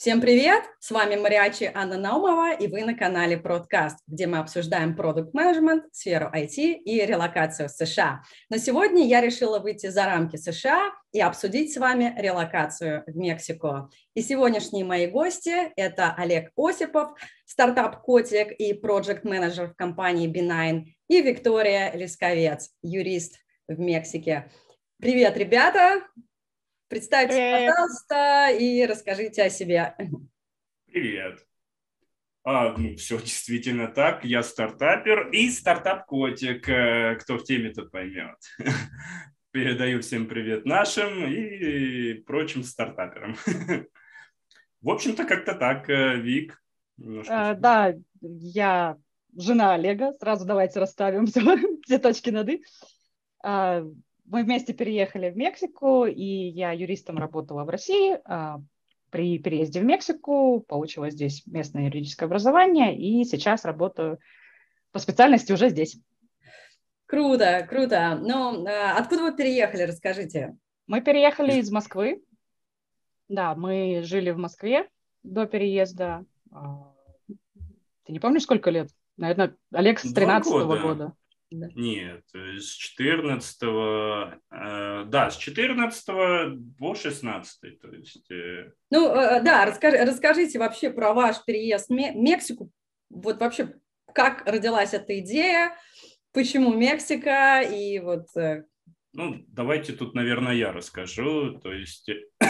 Всем привет! С вами Мариачи Анна Наумова, и вы на канале Продкаст, где мы обсуждаем продукт-менеджмент, сферу IT и релокацию в США. Но сегодня я решила выйти за рамки США и обсудить с вами релокацию в Мексику. И сегодняшние мои гости – это Олег Осипов, стартап-котик и проект-менеджер в компании B9, и Виктория Лисковец, юрист в Мексике. Привет, ребята! Представьтесь, пожалуйста, и расскажите о себе. Привет. Все действительно так. Я стартапер и стартап-котик. Кто в теме, тот поймет. Передаю всем привет нашим и прочим стартаперам. В общем-то, как-то так, Вик. Да, я жена Олега. Сразу давайте расставим все точки над «и». Мы вместе переехали в Мексику, и я юристом работала в России. При переезде в Мексику получила здесь местное юридическое образование, и сейчас работаю по специальности уже здесь. Круто, круто. Но откуда вы переехали, расскажите? Мы переехали из Москвы. Да, мы жили в Москве до переезда. Ты не помнишь, сколько лет? Наверное, Олег с 13-го года. Да. Нет, с 14-го, да, с 14-го по 16-й, то есть... Да, расскажите вообще про ваш переезд в Мексику, вот вообще, как родилась эта идея, почему Мексика, и вот... Давайте тут, наверное, я расскажу, то есть...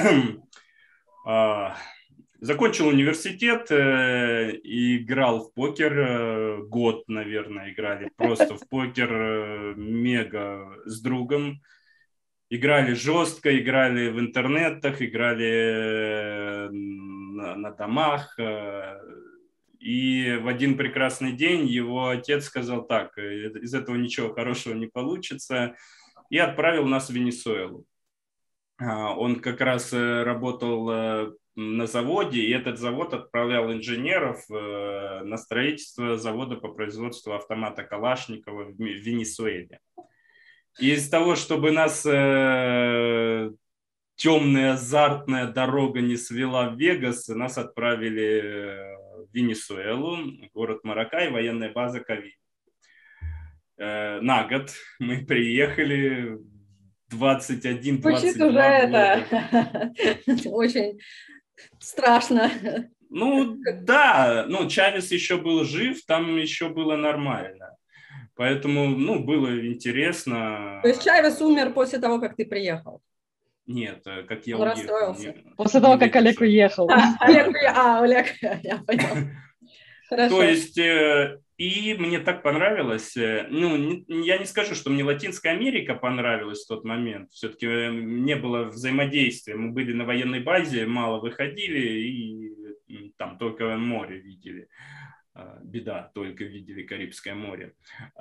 Закончил университет, играл в покер, год, наверное, играли просто в покер, мега с другом. Играли жестко, играли в интернетах, играли на домах. И в один прекрасный день его отец сказал так: из этого ничего хорошего не получится, и отправил нас в Венесуэлу. Он как раз работал на заводе, и этот завод отправлял инженеров на строительство завода по производству автомата Калашникова в Венесуэле. И из того, чтобы нас темная азартная дорога не свела в Вегас, нас отправили в Венесуэлу, город Маракай, военная база Кавиа. На год мы приехали. 21-22 Звучит уже это очень страшно. Да, Чавес еще был жив, там еще было нормально. Поэтому, было интересно. То есть Чавес умер после того, как ты приехал? Нет, как я Он уехал. расстроился? После того, как Олег уехал. Олег, я понял. Хорошо. То есть, и мне так понравилось, я не скажу, что мне Латинская Америка понравилась в тот момент, все-таки не было взаимодействия, мы были на военной базе, мало выходили и там только море видели, беда, только видели Карибское море.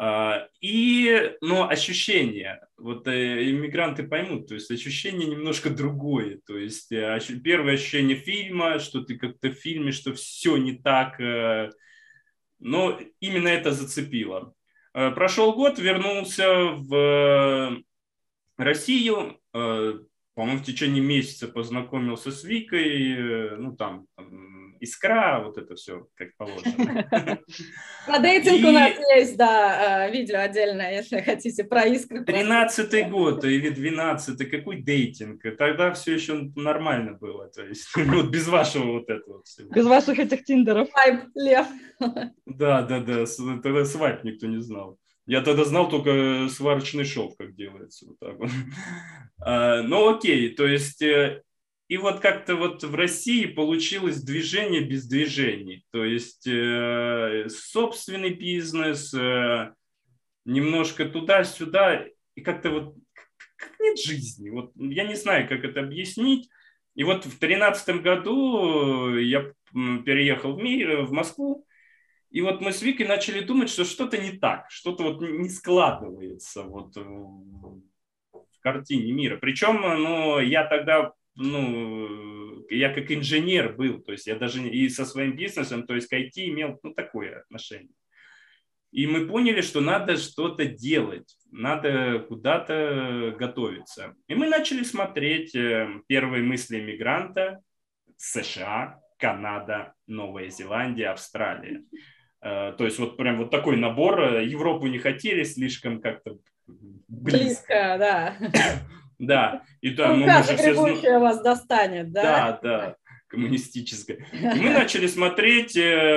Но ощущение, вот иммигранты поймут, то есть ощущение немножко другое, то есть первое ощущение фильма, что ты как-то в фильме, что все не так. Но именно это зацепило. Прошел год, вернулся в Россию. По-моему, в течение месяца познакомился с Викой. Там искра, вот это все, как положено. Про дейтинг у нас есть, да, видео отдельное, если хотите, про искру. 13-й год или 12-й, какой дейтинг? Тогда все еще нормально было, то есть без вашего вот этого всего. Без ваших этих тиндеров. Свайп, Лев. Да, тогда свайп никто не знал. Я тогда знал только сварочный шов, как делается. Вот так вот. Окей, то есть... И вот как-то вот в России получилось движение без движений. То есть собственный бизнес, немножко туда-сюда, и как-то вот как нет жизни. Вот я не знаю, как это объяснить. И вот в 2013 году я переехал в Москву, и вот мы с Викой начали думать, что что-то не так, что-то вот не складывается вот в картине мира. Причем, я тогда, я как инженер был, то есть я даже и со своим бизнесом, то есть к IT имел, такое отношение. И мы поняли, что надо что-то делать, надо куда-то готовиться. И мы начали смотреть первые мысли иммигранта, США, Канада, Новая Зеландия, Австралия. То есть вот прям вот такой набор. Европу не хотели, слишком как-то близко. Да. Да, и да, Ну, ну мы каша же все грибущая вас достанет, да? Да, да, коммунистическая. И мы начали смотреть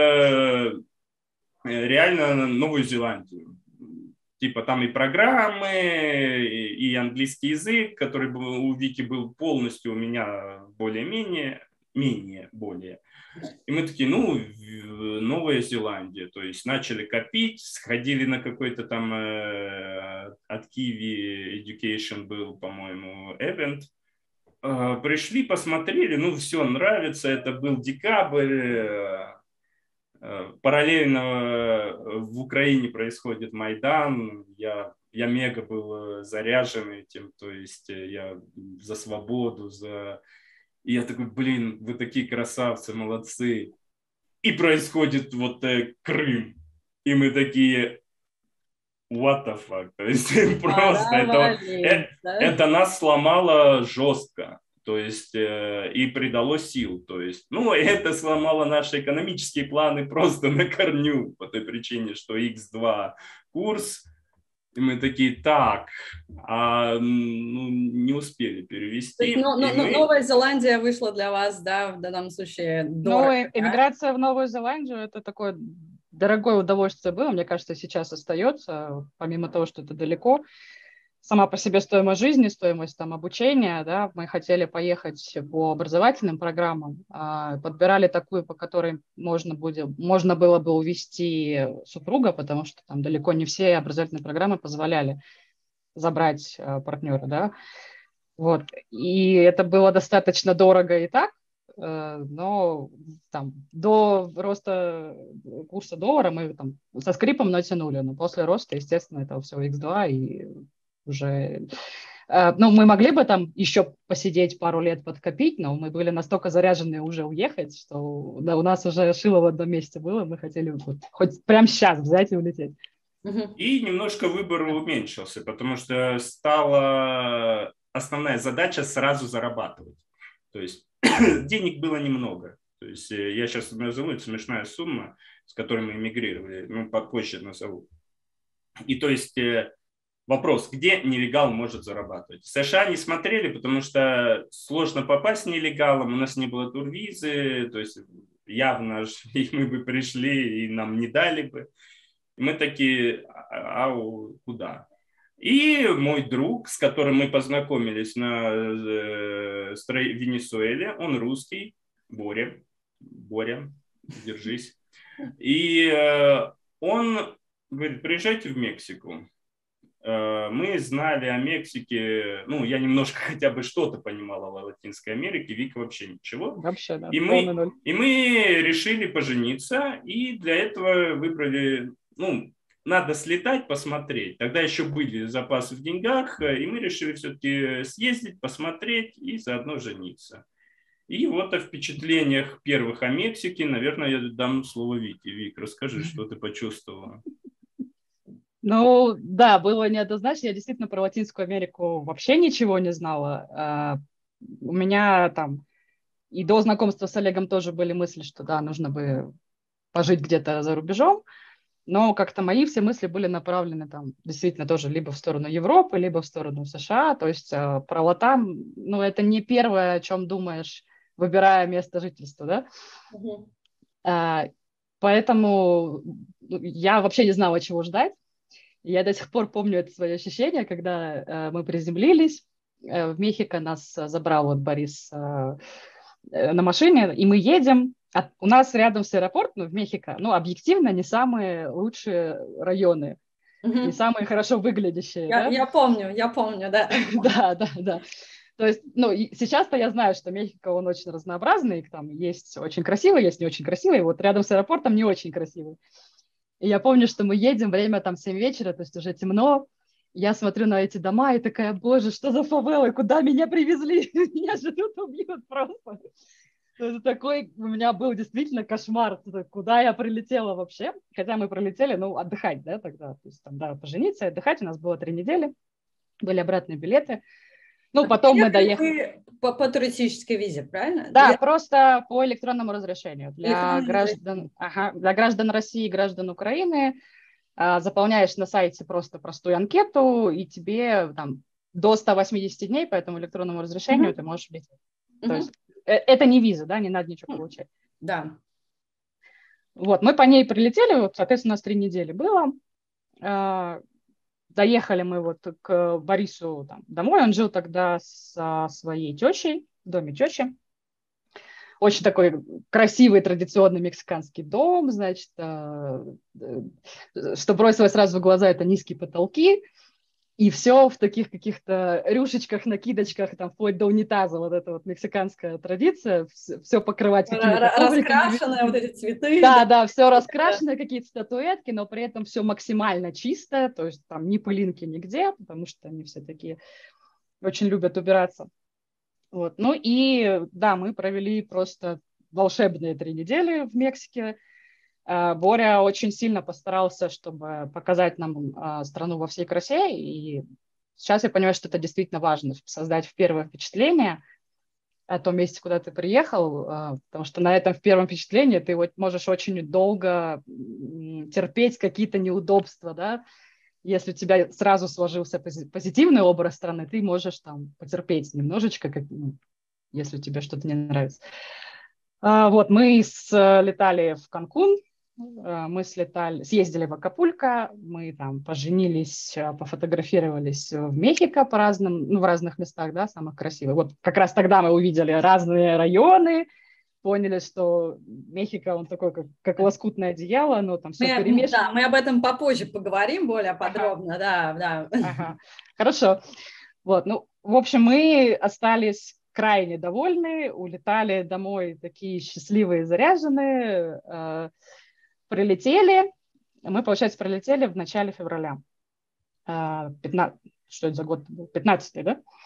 реально Новую Зеландию. Типа там и программы, и английский язык, который у Вики был полностью у меня более-менее, более. И мы такие, ну, Новая Зеландия. То есть начали копить, сходили на какой-то там от Kiwi Education был, по-моему, event. Пришли, посмотрели, ну, все нравится. Это был декабрь. Параллельно в Украине происходит Майдан. Я мега был заряжен этим. То есть я за свободу, И я такой, блин, вы такие красавцы, молодцы. И происходит вот Крым. И мы такие, what the fuck. То есть просто это нас сломало жестко. То есть и придало сил. То есть, ну, это сломало наши экономические планы просто на корню. По той причине, что X2 курс. И мы такие, так, не успели перевести. То есть, Новая Зеландия вышла для вас, да, в данном случае дорого. Ну, эмиграция в Новую Зеландию – это такое дорогое удовольствие было, мне кажется, сейчас остается, помимо того, что это далеко. Сама по себе стоимость жизни, стоимость там обучения, да, мы хотели поехать по образовательным программам, подбирали такую, по которой можно было бы увезти супруга, потому что там далеко не все образовательные программы позволяли забрать партнера, да, вот, и это было достаточно дорого и так, но там до роста курса доллара мы там со скрипом натянули, но после роста, естественно, это все X2 и уже... Ну, мы могли бы там еще посидеть пару лет, подкопить, но мы были настолько заряжены уже уехать, что да, у нас уже шило в одном месте было, мы хотели вот, хоть прямо сейчас взять и улететь. И немножко выбор уменьшился, потому что стала основная задача сразу зарабатывать. То есть денег было немного. То есть я сейчас назову, это смешная сумма, с которой мы эмигрировали, ну, попозже назову. И то есть... Вопрос, где нелегал может зарабатывать? В США не смотрели, потому что сложно попасть нелегалом, у нас не было турвизы, то есть явно мы бы пришли и нам не дали бы. И мы такие, куда? И мой друг, с которым мы познакомились на Венесуэле, он русский, Боря, держись. И он говорит, приезжайте в Мексику. Мы знали о Мексике, ну, я немножко хотя бы что-то понимала о Латинской Америке, Вика вообще ничего. Вообще, да. И мы решили пожениться, и для этого выбрали, ну, надо слетать, посмотреть. Тогда еще были запасы в деньгах, и мы решили все-таки съездить, посмотреть и заодно жениться. И вот о впечатлениях первых о Мексике, наверное, я дам слово Вике. Вик, расскажи, что ты почувствовала. Ну, да, было неоднозначно. Я действительно про Латинскую Америку вообще ничего не знала. У меня там и до знакомства с Олегом тоже были мысли, что да, нужно бы пожить где-то за рубежом. Но как-то мои все мысли были направлены там действительно тоже либо в сторону Европы, либо в сторону США. То есть про Латам, ну, это не первое, о чем думаешь, выбирая место жительства, да? Поэтому я вообще не знала, чего ждать. Я до сих пор помню это свое ощущение, когда мы приземлились, в Мехико нас забрал вот Борис на машине, и мы едем. У нас рядом с аэропортом в Мехико, ну, объективно, не самые лучшие районы, не самые хорошо выглядящие. Я помню, да. Да. То есть, ну, сейчас-то я знаю, что Мехико, он очень разнообразный, там есть очень красивый, есть не очень красивый, вот рядом с аэропортом не очень красивый. И я помню, что мы едем, время там 7 вечера, то есть уже темно. Я смотрю на эти дома и такая, боже, что за фавелы, куда меня привезли? Меня же тут убьют просто. Это такой у меня был действительно кошмар, куда я прилетела вообще. Хотя мы прилетели, ну, отдыхать, да, тогда. То есть там, да, пожениться, отдыхать. У нас было 3 недели, были обратные билеты. Ну, потом мы доехали. По туристической визе, правильно? Да, просто по электронному разрешению. Для Электронное граждан России и граждан Украины заполняешь на сайте просто простую анкету, и тебе там до 180 дней по этому электронному разрешению ты можешь лететь. То есть это не виза, да, не надо ничего получать. Да. Вот, мы по ней прилетели, вот, соответственно, у нас 3 недели было. Доехали мы вот к Борису там, домой, он жил тогда со своей тещей, в доме тещи. Очень такой красивый традиционный мексиканский дом, значит, что бросилось сразу в глаза, это низкие потолки, и все в таких каких-то рюшечках, накидочках, там, вплоть до унитаза, вот эта вот мексиканская традиция, все покрывать какими-то ковриками. Раскрашенные вот эти цветы. Да, все раскрашено, какие-то статуэтки, но при этом все максимально чистое, то есть там ни пылинки нигде, потому что они все такие очень любят убираться. Вот. Ну и да, мы провели просто волшебные 3 недели в Мексике. Боря очень сильно постарался, чтобы показать нам страну во всей красе, и сейчас я понимаю, что это действительно важно, чтобы создать первое впечатление о том месте, куда ты приехал, потому что на этом в первом впечатлении ты вот можешь очень долго терпеть какие-то неудобства, да. Если у тебя сразу сложился позитивный образ страны, ты можешь там потерпеть немножечко, если тебе что-то не нравится. Вот, мы слетали в Канкун, мы съездили в Акапулько, мы там поженились, пофотографировались в Мехико по разным, ну, в разных местах, да, самых красивых. Вот как раз тогда мы увидели разные районы, поняли, что Мехико, он такой, как лоскутное одеяло, но там все перемешано. Да, мы об этом попозже поговорим более подробно, да. Ага. Хорошо. Вот, ну, в общем, мы остались крайне довольны, улетали домой такие счастливые, заряженные, прилетели. Мы, получается, прилетели в начале февраля. 15, что это за год был? 15-й,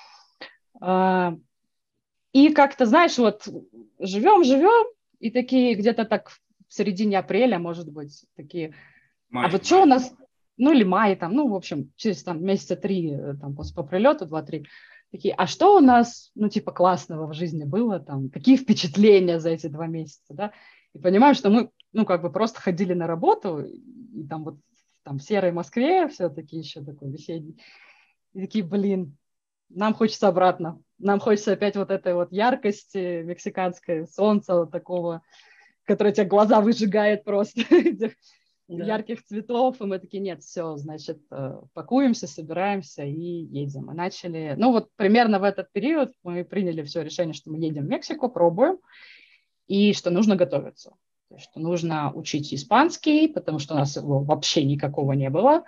да? И как-то, знаешь, вот живем, и такие где-то так в середине апреля, может быть, такие, Май. вот что у нас, ну или май, там, ну, в общем, через там месяца 3, там, по прилету, 2-3, такие, а что у нас, ну, типа, классного в жизни было, там, какие впечатления за эти 2 месяца, да, и понимаем, что мы, ну, как бы просто ходили на работу, и там вот там в серой Москве все-таки еще такой весенний, и такие, блин, нам хочется обратно, нам хочется опять вот этой вот яркости мексиканской, солнца вот такого, которое тебе глаза выжигает просто, ярких цветов, и мы такие, нет, все, значит, пакуемся, собираемся и едем. Мы начали, ну вот примерно в этот период мы приняли все решение, что мы едем в Мексику, пробуем, и что нужно готовиться, что нужно учить испанский, потому что у нас его вообще никакого не было,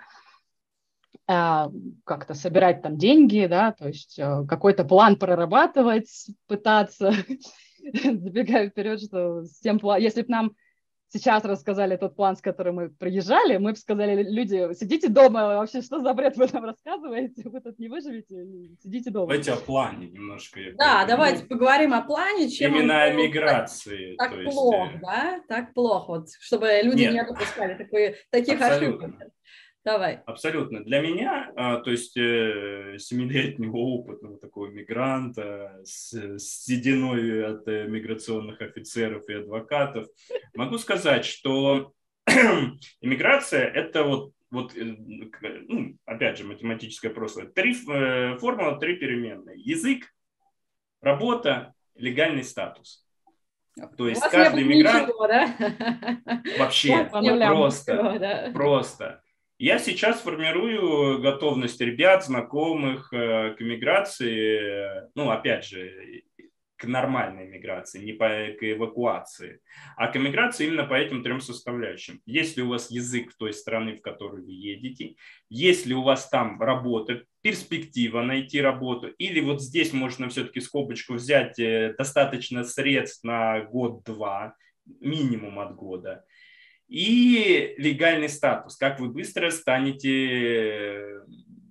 как-то собирать там деньги, да, то есть какой-то план прорабатывать, пытаться, забегая вперед, что с тем планом, если бы нам сейчас рассказали тот план, с которым мы приезжали, мы бы сказали, люди, сидите дома, вообще что за бред вы нам рассказываете, вы тут не выживете, сидите дома. Давайте о плане немножко. Да, давайте поговорим о плане, чем именно о миграции. Так плохо, да? Так плохо, вот, чтобы люди не допускали таких ошибок. Давай. Абсолютно. Для меня, то есть 7-летнего опытного такого мигранта с сединой от миграционных офицеров и адвокатов, могу сказать, что иммиграция – это вот, ну, опять же, математическое прошлое. 3 формула, 3 переменные. Язык, работа, легальный статус. То есть каждый мигрант… Ничего, да? Вообще, просто. Я сейчас формирую готовность ребят, знакомых к миграции, ну, опять же, к нормальной миграции, не к эвакуации, а к миграции именно по этим 3 составляющим. Если у вас язык той страны, в которую вы едете, если у вас там работа, перспектива найти работу, или вот здесь можно все-таки скобочку взять достаточно средств на год-два, минимум от года, и легальный статус, как вы быстро станете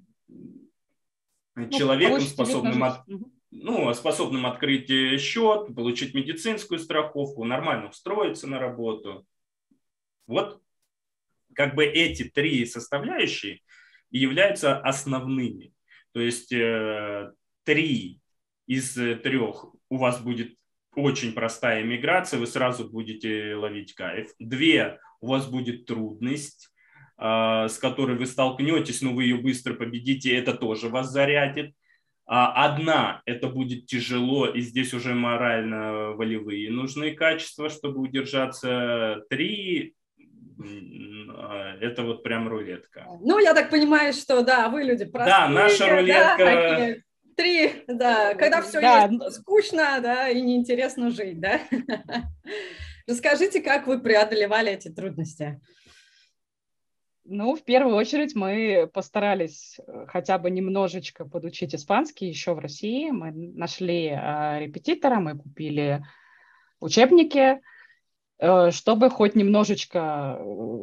человеком, способным открыть счет, получить медицинскую страховку, нормально устроиться на работу. Вот как бы эти 3 составляющие являются основными. То есть 3 3 из 3 у вас будет очень простая иммиграция, вы сразу будете ловить кайф. 2 у вас будет трудность, с которой вы столкнетесь, но вы ее быстро победите, это тоже вас зарядит. 1 это будет тяжело, и здесь уже морально-волевые нужны качества, чтобы удержаться. 3 это вот прям рулетка. Ну, я так понимаю, что да, вы люди простые. Да, наша рулетка. Да, такие 3, да, когда все есть, скучно, да, и неинтересно жить, да. Расскажите, как вы преодолевали эти трудности? Ну, в первую очередь мы постарались хотя бы немножечко подучить испанский еще в России. Мы нашли репетитора, мы купили учебники, чтобы хоть немножечко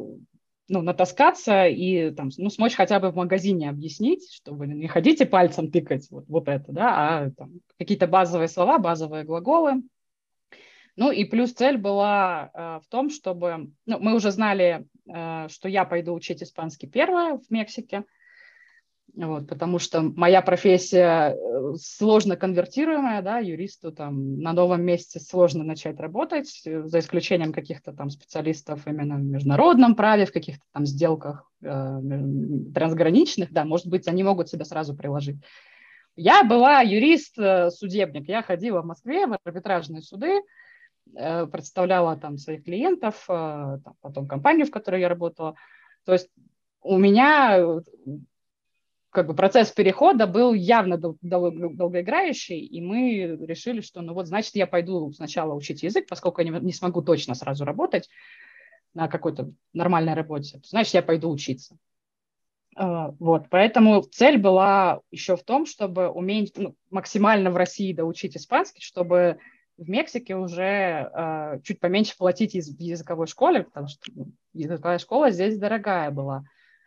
натаскаться и там, смочь хотя бы в магазине объяснить, чтобы не ходите пальцем тыкать вот это, да, а какие-то базовые слова, базовые глаголы. Ну и плюс цель была в том, чтобы... мы уже знали, что я пойду учить испанский первое в Мексике, потому что моя профессия сложно конвертируемая, да, юристу там на новом месте сложно начать работать, за исключением каких-то там специалистов именно в международном праве, в каких-то там сделках трансграничных, да, может быть, они могут себя сразу приложить. Я была юрист-судебник, я ходила в Москве в арбитражные суды, представляла там своих клиентов, потом компанию, в которой я работала. То есть у меня процесс перехода был явно долгоиграющий, и мы решили, что значит, я пойду сначала учить язык, поскольку я не смогу точно сразу работать на какой-то нормальной работе, значит, я пойду учиться. Поэтому цель была еще в том, чтобы уметь максимально в России доучить испанский, чтобы в Мексике уже чуть поменьше платить в языковой школе, потому что языковая школа здесь дорогая была.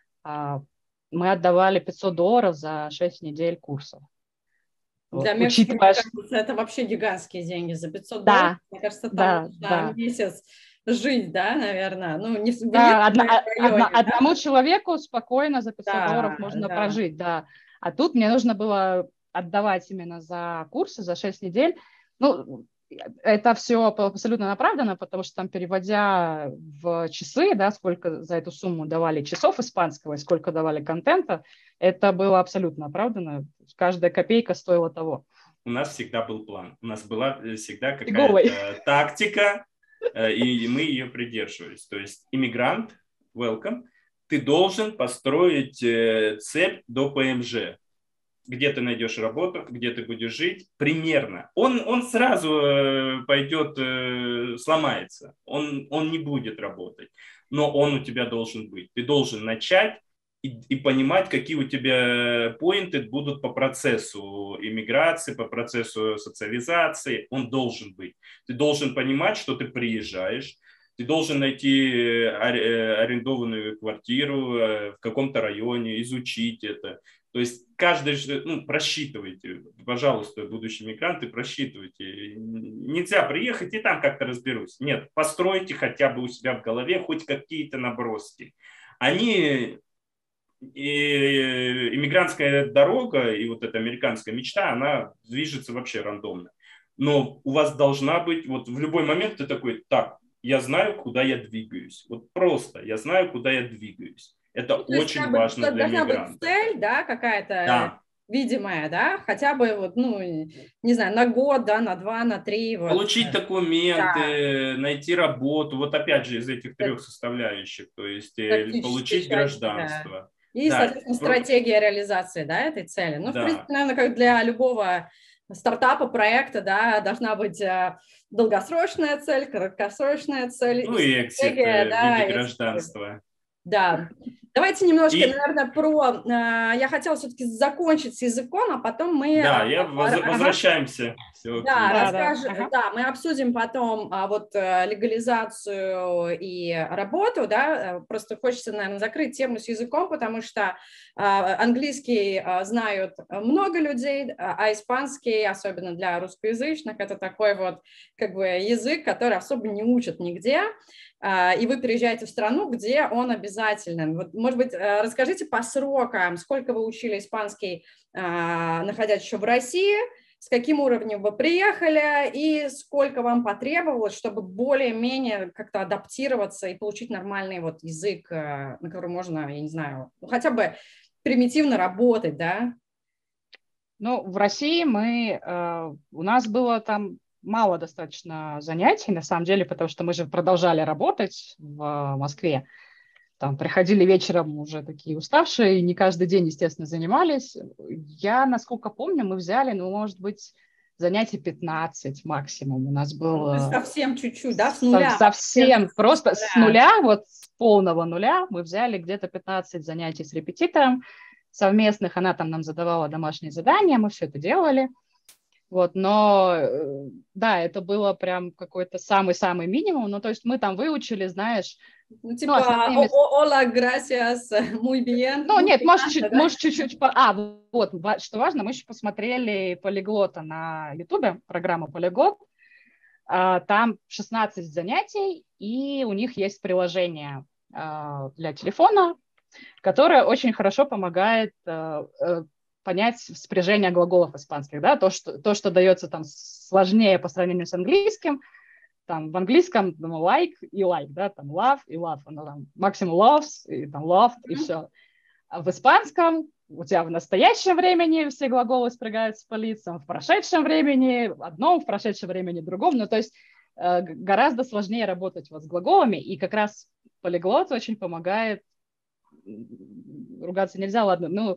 Мы отдавали $500 за 6 недель курсов. Для Мексики, мне кажется, это вообще гигантские деньги. За $500, да, мне кажется, там да. месяц жить, да, наверное. Одному человеку спокойно за $500 можно прожить, да. А тут мне нужно было отдавать именно за курсы, за 6 недель. Это все абсолютно оправдано, потому что там, переводя в часы, да, сколько за эту сумму давали часов испанского и сколько давали контента, это было абсолютно оправдано. Каждая копейка стоила того. У нас всегда был план. У нас была всегда какая-то тактика, и мы ее придерживались. То есть иммигрант, welcome, ты должен построить цепь до ПМЖ. Где ты найдешь работу, где ты будешь жить, примерно. Он сразу пойдет, сломается, он не будет работать, но он у тебя должен быть. Ты должен начать и понимать, какие у тебя поинты будут по процессу иммиграции, по процессу социализации. Он должен быть. Ты должен понимать, что ты приезжаешь, ты должен найти арендованную квартиру в каком-то районе, изучить это. То есть каждый, просчитывайте, пожалуйста, будущие мигранты, просчитывайте. Нельзя приехать и там как-то разберусь. Нет, постройте хотя бы у себя в голове хоть какие-то наброски. Иммигрантская дорога и вот эта американская мечта, она движется вообще рандомно. Но у вас должна быть, в любой момент ты такой, так, я знаю, куда я двигаюсь. Просто я знаю, куда я двигаюсь. Это очень важно для мигрантов. Должна быть цель, да, какая-то видимая, да, хотя бы, не знаю, на год, да, на 2, на 3. Получить документы, найти работу, опять же из этих 3 составляющих, то есть получить гражданство. И, соответственно, стратегия реализации, да, этой цели. В принципе, наверное, как для любого стартапа, проекта, да, должна быть долгосрочная цель, краткосрочная цель. И экзит в виде гражданства. Да. Давайте немножко, наверное, я хотела все-таки закончить с языком, а потом мы... Да, возвращаемся. Мы обсудим потом легализацию и работу, да, просто хочется, наверное, закрыть тему с языком, потому что английский знают много людей, а испанский, особенно для русскоязычных, это такой язык, который особо не учат нигде. И вы приезжаете в страну, где он обязательно обязательным. Вот, может быть, расскажите по срокам, сколько вы учили испанский, находясь еще в России, с каким уровнем вы приехали и сколько вам потребовалось, чтобы более-менее как-то адаптироваться и получить нормальный вот язык, на котором можно, я не знаю, ну, хотя бы примитивно работать, да? Ну, в России у нас было там мало достаточно занятий, на самом деле, потому что мы же продолжали работать в Москве. Там приходили вечером уже такие уставшие, не каждый день, естественно, занимались. Я, насколько помню, мы взяли, ну, может быть, занятий 15 максимум. У нас было... Совсем чуть-чуть, да, с нуля? Совсем, просто с нуля, вот с полного нуля мы взяли где-то 15 занятий с репетитором совместных. Она там нам задавала домашние задания, мы все это делали. Вот, но да, это было прям какой-то самый-самый минимум. Ну, то есть мы там выучили, знаешь, ну, типа, основные... hola, gracias, muy bien. Ну, нет, может, да? чуть-чуть... вот, что важно, мы еще посмотрели полиглота на Ютубе, программу Полиглот. Там 16 занятий, и у них есть приложение для телефона, которое очень хорошо помогает понять спряжение глаголов испанских, да, то, что дается там сложнее по сравнению с английским. Там в английском like и like, да, там love и love, оно там максимум loves и там loved и все. А в испанском у тебя в настоящем времени все глаголы спрягаются по лицам, в прошедшем времени одном, в прошедшем времени другом. Ну, то есть гораздо сложнее работать вот с глаголами, и как раз полиглот очень помогает. Ругаться нельзя, ладно, ну...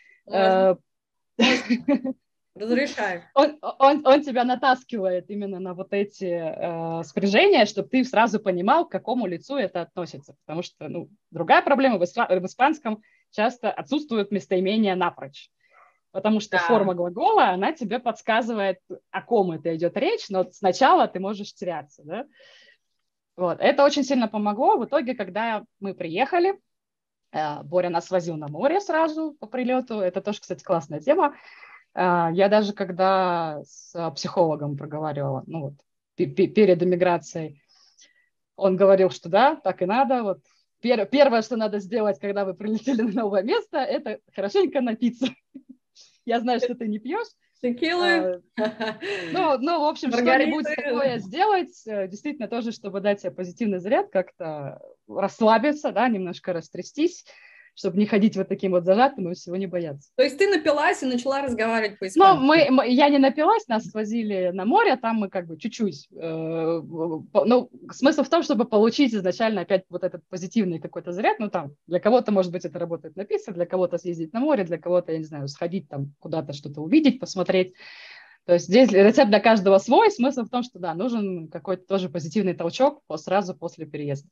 Разрешаю. Он тебя натаскивает именно на вот эти спряжения, чтобы ты сразу понимал, к какому лицу это относится. Потому что, ну, другая проблема в испанском часто отсутствует местоимение напрочь. Потому что форма глагола, она тебе подсказывает, о ком это идет речь, но сначала ты можешь теряться. Да? Вот. Это очень сильно помогло. В итоге, когда мы приехали, Боря нас возил на море сразу по прилету. Это тоже, кстати, классная тема. Я даже когда с психологом проговаривала, ну вот, перед эмиграцией, он говорил, что да, так и надо. Вот первое, что надо сделать, когда вы прилетели на новое место, это хорошенько напиться. Я знаю, что ты не пьешь. Текилы. Ну, в общем, что-нибудь такое сделать, действительно тоже, чтобы дать себе позитивный заряд, как-то расслабиться, да, немножко растрястись, чтобы не ходить вот таким вот зажатым и всего не бояться. То есть ты напилась и начала разговаривать по-испански? Ну, я не напилась, нас свозили на море, там мы как бы чуть-чуть. Ну, смысл в том, чтобы получить изначально опять вот этот позитивный какой-то заряд. Ну, там, для кого-то, может быть, это работает на пицце, для кого-то съездить на море, для кого-то, я не знаю, сходить там куда-то что-то увидеть, посмотреть. То есть здесь рецепт для каждого свой. Смысл в том, что, да, нужен какой-то тоже позитивный толчок сразу после переезда.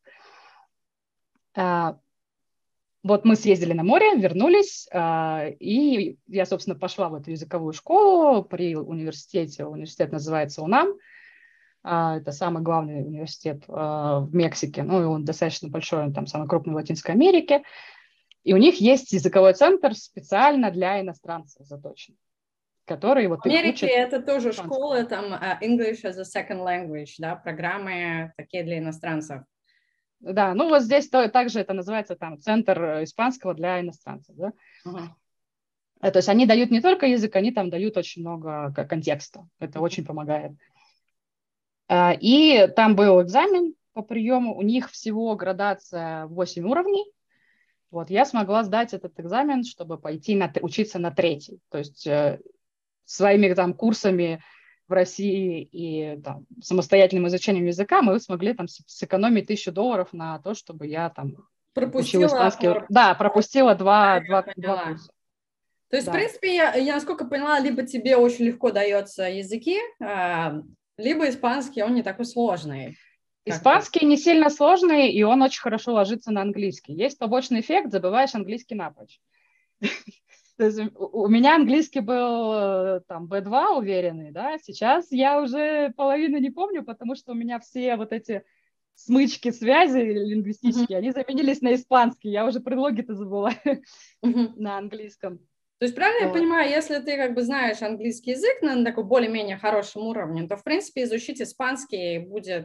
Вот мы съездили на море, вернулись, и я, собственно, пошла в эту языковую школу при университете. Университет называется УНАМ. Это самый главный университет в Мексике. Ну, и он достаточно большой, он там самый крупный в Латинской Америке. И у них есть языковой центр специально для иностранцев заточен, который вот в Америке их учат. Это тоже школы, там English as a second language, да, программы такие для иностранцев. Да, ну вот здесь также это называется там Центр испанского для иностранцев. Да? То есть они дают не только язык, они там дают очень много контекста. Это очень помогает. И там был экзамен по приему. У них всего градация 8 уровней. Вот я смогла сдать этот экзамен, чтобы пойти учиться на 3-й. То есть своими там курсами в России и там, самостоятельным изучением языка мы смогли там сэкономить $1000 на то, чтобы я там учила испанский. Да, пропустила два курса. То есть, да. В принципе, я насколько поняла, либо тебе очень легко дается языки, либо испанский, он не такой сложный. Испанский не сильно сложный, и он очень хорошо ложится на английский. Есть побочный эффект, забываешь английский напрочь. То есть у меня английский был там B2 уверенный, да, сейчас я уже половину не помню, потому что у меня все вот эти смычки связи лингвистические, они заменились на испанский, я уже предлоги-то забыла на английском. То есть, правильно я понимаю, если ты как бы знаешь английский язык на такой более-менее хорошем уровне, то, в принципе, изучить испанский будет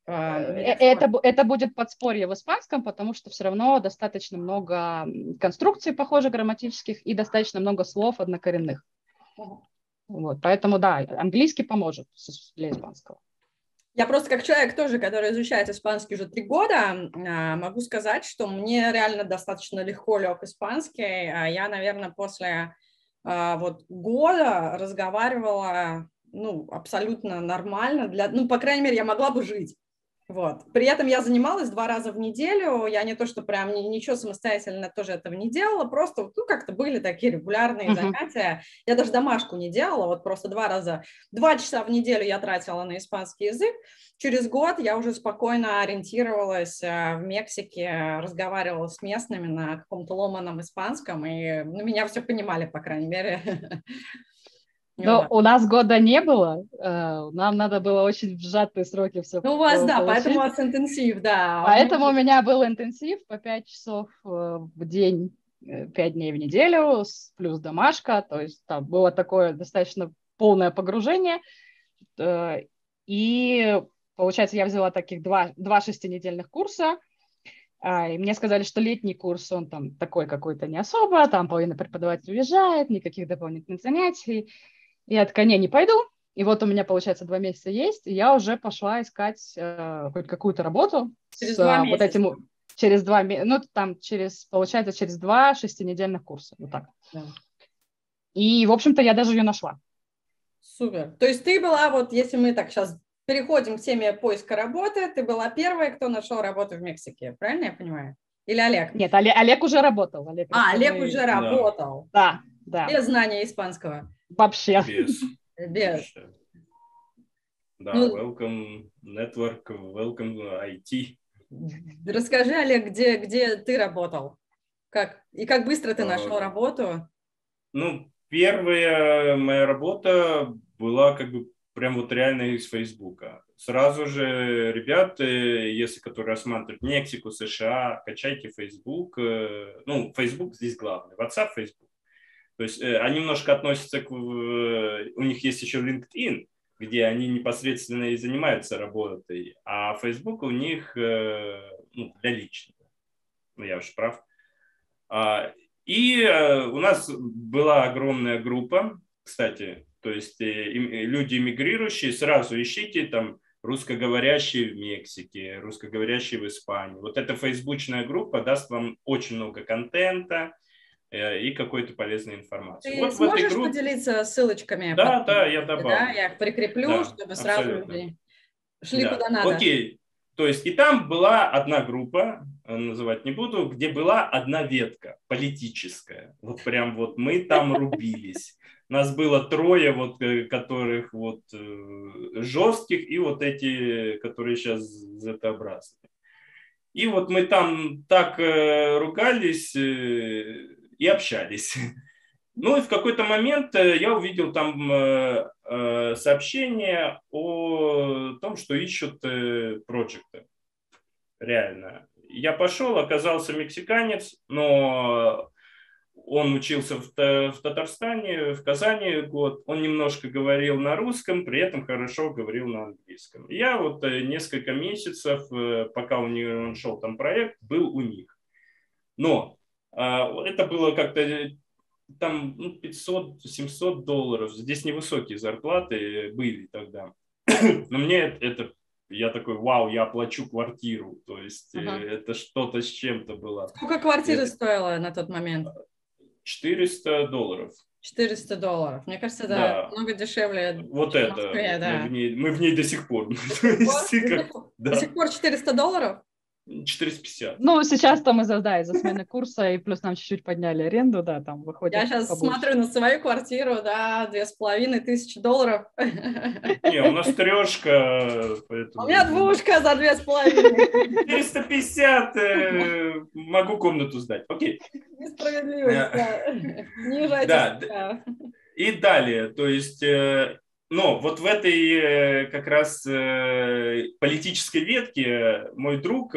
Это будет подспорье в испанском, потому что все равно достаточно много конструкций, похоже, грамматических, и достаточно много слов однокоренных. Вот, поэтому, да, английский поможет для испанского. Я просто как человек тоже, который изучает испанский уже 3 года, могу сказать, что мне реально достаточно легко лег испанский. Я, наверное, после года разговаривала абсолютно нормально. По крайней мере, я могла бы жить. Вот. При этом я занималась 2 раза в неделю, я не то, что прям ничего самостоятельно тоже этого не делала, просто как-то были такие регулярные занятия. Я даже домашку не делала, вот просто 2 часа в неделю я тратила на испанский язык. Через год я уже спокойно ориентировалась в Мексике, разговаривала с местными на каком-то ломаном испанском, и меня все понимали, по крайней мере. Но у нас года не было, нам надо было очень в сжатые сроки все у вас, да, получить. поэтому у вас интенсив, да. Поэтому у меня был интенсив по 5 часов в день, 5 дней в неделю, плюс домашка, то есть там было такое достаточно полное погружение. И, получается, я взяла таких 2 6-недельных курса, и мне сказали, что летний курс, он там такой какой-то не особо, там половина преподавателей уезжает, никаких дополнительных занятий. Я такая, не пойду. И вот у меня, получается, 2 месяца есть, и я уже пошла искать хоть какую-то работу. Через 2 месяца? Вот этим, через 2 месяца, получается, через 2 6-недельных курса. Вот так. Да. И, в общем-то, я даже ее нашла. Супер. То есть ты была, если мы так сейчас переходим к теме поиска работы, ты была первой, кто нашел работу в Мексике, правильно я понимаю? Или Олег? Нет, Олег уже работал. Олег уже работал? Да. Без знания испанского? Вообще. Без. Да, welcome network, welcome IT. Расскажи, Олег, где ты работал? Как быстро ты нашел работу? Первая моя работа была прям реально из Фейсбука. Сразу же, ребята, если которые рассматривают Мексику, США, качайте Facebook. Facebook здесь главный. WhatsApp, Facebook. То есть они немножко относятся у них есть еще LinkedIn, где они непосредственно и занимаются работой, а Facebook у них для личного. Я уж прав. И у нас была огромная группа, кстати, то есть люди эмигрирующие, сразу ищите там русскоговорящие в Мексике, русскоговорящие в Испании. Вот эта фейсбучная группа даст вам очень много контента и какой-то полезной информации. Ты сможешь поделиться ссылочками? Да, я добавлю. Да, я их прикреплю, чтобы сразу люди шли куда надо. Окей. То есть и там была одна группа, называть не буду, где была одна ветка политическая. Мы там рубились. Нас было 3, которых жестких, и эти, которые сейчас зетообразные. И мы там так ругались и общались. И в какой-то момент я увидел там сообщение о том, что ищут проекты. Реально. Я пошел, оказался мексиканец, но он учился в Татарстане, в Казани год. Он немножко говорил на русском, при этом хорошо говорил на английском. Я несколько месяцев, пока он шел там проект, был у них. Но это было как-то там $500-700. Здесь невысокие зарплаты были тогда. Но мне я такой, вау, я оплачу квартиру. То есть это что-то с чем-то было. Сколько квартира стоила на тот момент? $400. $400. Мне кажется, это много дешевле. Вот это. Москве, да. Мы в ней до сих пор. До сих пор $400? 450. Сейчас-то мы из-за смены курса, и плюс нам чуть-чуть подняли аренду, да, там выходит. Я сейчас смотрю на свою квартиру, да, $2500. Не, у нас 3. Поэтому... У меня 2 за 2,5. 450 могу комнату сдать. Окей. Несправедливость, да. Не езжайте сюда. И далее, то есть... Но в этой как раз политической ветке мой друг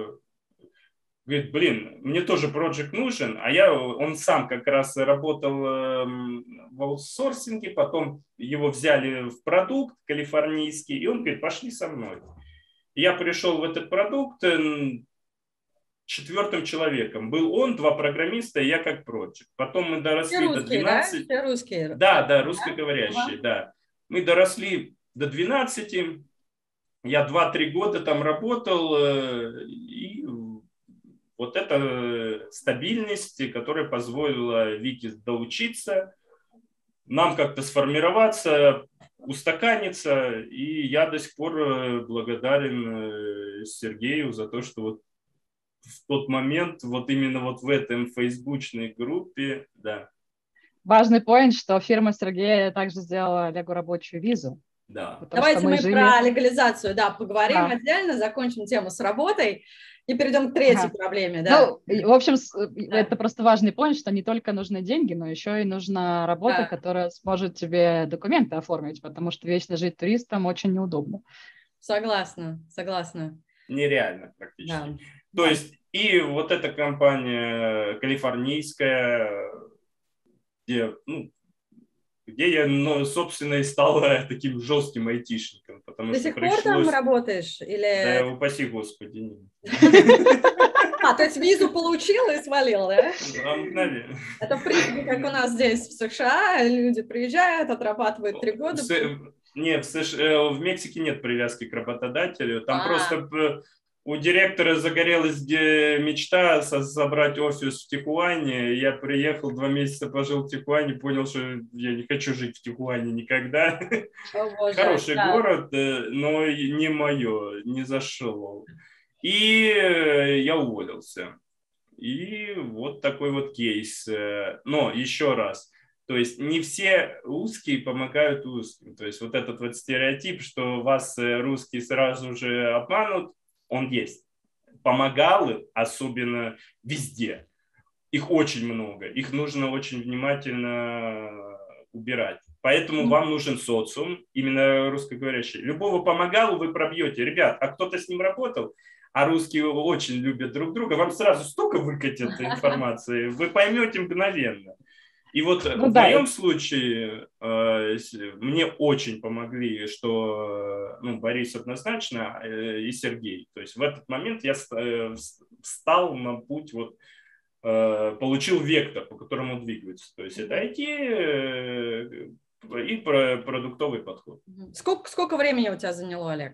говорит, мне тоже проект нужен, он сам как раз работал в аутсорсинге, потом его взяли в продукт калифорнийский, и он говорит, пошли со мной. Я пришел в этот продукт четвертым человеком. Был он, 2 программиста, и я как проект. Потом мы Все доросли до русские, да? 12. Все русские. Да, Да? русскоговорящие, Ага. да. Мы доросли до 12. Я 2-3 года там работал. И вот эта стабильность, которая позволила Вике доучиться, нам как-то сформироваться, устаканиться. И я до сих пор благодарен Сергею за то, что вот в тот момент, вот именно вот в этом фейсбучной группе, да. Важный поинт, что фирма Сергея также сделала Олегу рабочую визу, Да. потому что Давайте мы мы жили... про легализацию, да, поговорим Да. отдельно, закончим тему с работой и перейдем к третьей Ага. проблеме, да. Ну, в общем, Да. это просто важный поинт, что не только нужны деньги, но еще и нужна работа, Да. которая сможет тебе документы оформить, потому что вечно жить туристом очень неудобно. Согласна, согласна. Нереально практически. Да. То Да. есть и вот эта компания калифорнийская, где, ну, где я, собственно, и стал таким жестким айтишником, потому До что сих пор там пришлось... работаешь? Да, Или... упаси Господи. То есть визу получил и свалил, да? Мгновенно. Это, в принципе, как у нас здесь в США, люди приезжают, отрабатывают 3 года. Нет, в Мексике нет привязки к работодателю. Там просто у директора загорелась мечта собрать офис в Тихуане. Я приехал, 2 месяца пожил в Тихуане, понял, что я не хочу жить в Тихуане никогда. О, боже, Хороший да. город, но не мое, не зашло. И я уволился. И вот такой вот кейс. Но еще раз, то есть не все русские помогают русским. То есть вот этот вот стереотип, что вас русские сразу же обманут, он есть. Помогалы, особенно везде, их очень много. Их нужно очень внимательно убирать. Поэтому вам нужен социум, именно русскоговорящий. Любого помогалу вы пробьете. Ребят, а кто-то с ним работал? А русские очень любят друг друга. Вам сразу столько выкатят информации, вы поймете мгновенно. И вот Ну, в да, моем случае мне очень помогли, что Борис однозначно и Сергей. То есть в этот момент я встал на путь, вот, получил вектор, по которому двигаться. То есть это IT и продуктовый подход. Сколько времени у тебя заняло, Олег?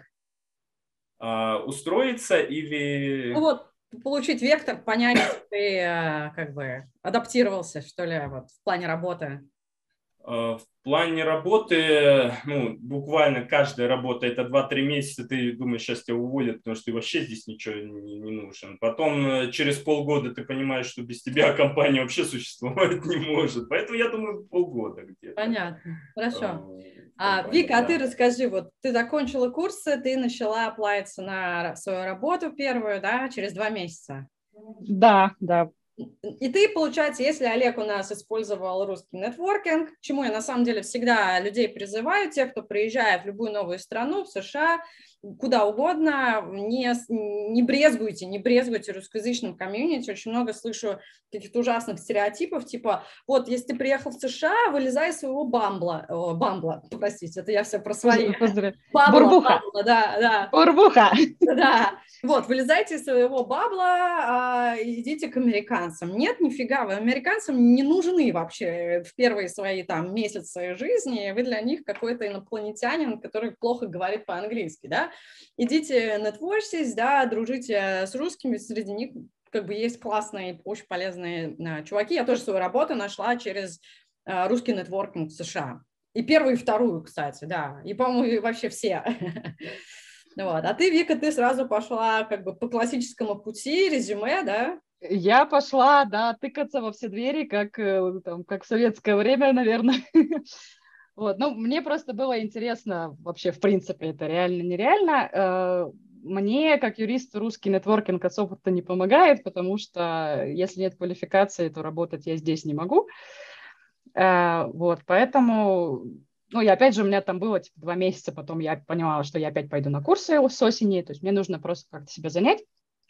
Устроиться или... Ну вот, получить вектор, понять, что ты как бы адаптировался, что ли, вот, в плане работы. В плане работы, буквально каждая работа это 2-3 месяца, ты думаешь, сейчас тебя уволят, потому что ты вообще здесь ничего не нужен. Потом через полгода ты понимаешь, что без тебя компания вообще существовать не может. Поэтому я думаю, полгода где-то. Понятно, хорошо. Компания, Вика, да. а ты расскажи, вот ты закончила курсы, ты начала оплавиться на свою работу первую, да, через 2 месяца. Да. И ты, получается, если Олег у нас использовал русский нетворкинг, к чему я на самом деле всегда людей призываю, тех, кто приезжает в любую новую страну, в США, куда угодно, не брезгуйте русскоязычным комьюнити. Очень много слышу каких-то ужасных стереотипов, типа, вот, если ты приехал в США, вылезай из своего бамбла, простите, это я все про свои. Бурбуха. Да. Бурбуха. Да, вот, вылезайте из своего бабла, идите к американцам. Нет, нифига, вы американцам не нужны вообще в первые свои там месяцы жизни, вы для них какой-то инопланетянин, который плохо говорит по-английски, да. Идите нетворсись, да, дружите с русскими, среди них как бы есть классные, очень полезные чуваки. Я тоже свою работу нашла через русский нетворкинг в США. И первую, и вторую, кстати, да, и, по-моему, вообще все. Вот. А ты, Вика, ты сразу пошла как бы по классическому пути, резюме, да? Я пошла, да, тыкаться во все двери, как в советское время, наверное. Вот. Ну, мне просто было интересно вообще, в принципе, это реально, нереально. Мне, как юристу, русский нетворкинг особо-то не помогает, потому что если нет квалификации, то работать я здесь не могу. Вот, поэтому... Ну, и опять же, у меня там было 2 месяца, потом я понимала, что я опять пойду на курсы с осени, то есть мне нужно просто как-то себя занять.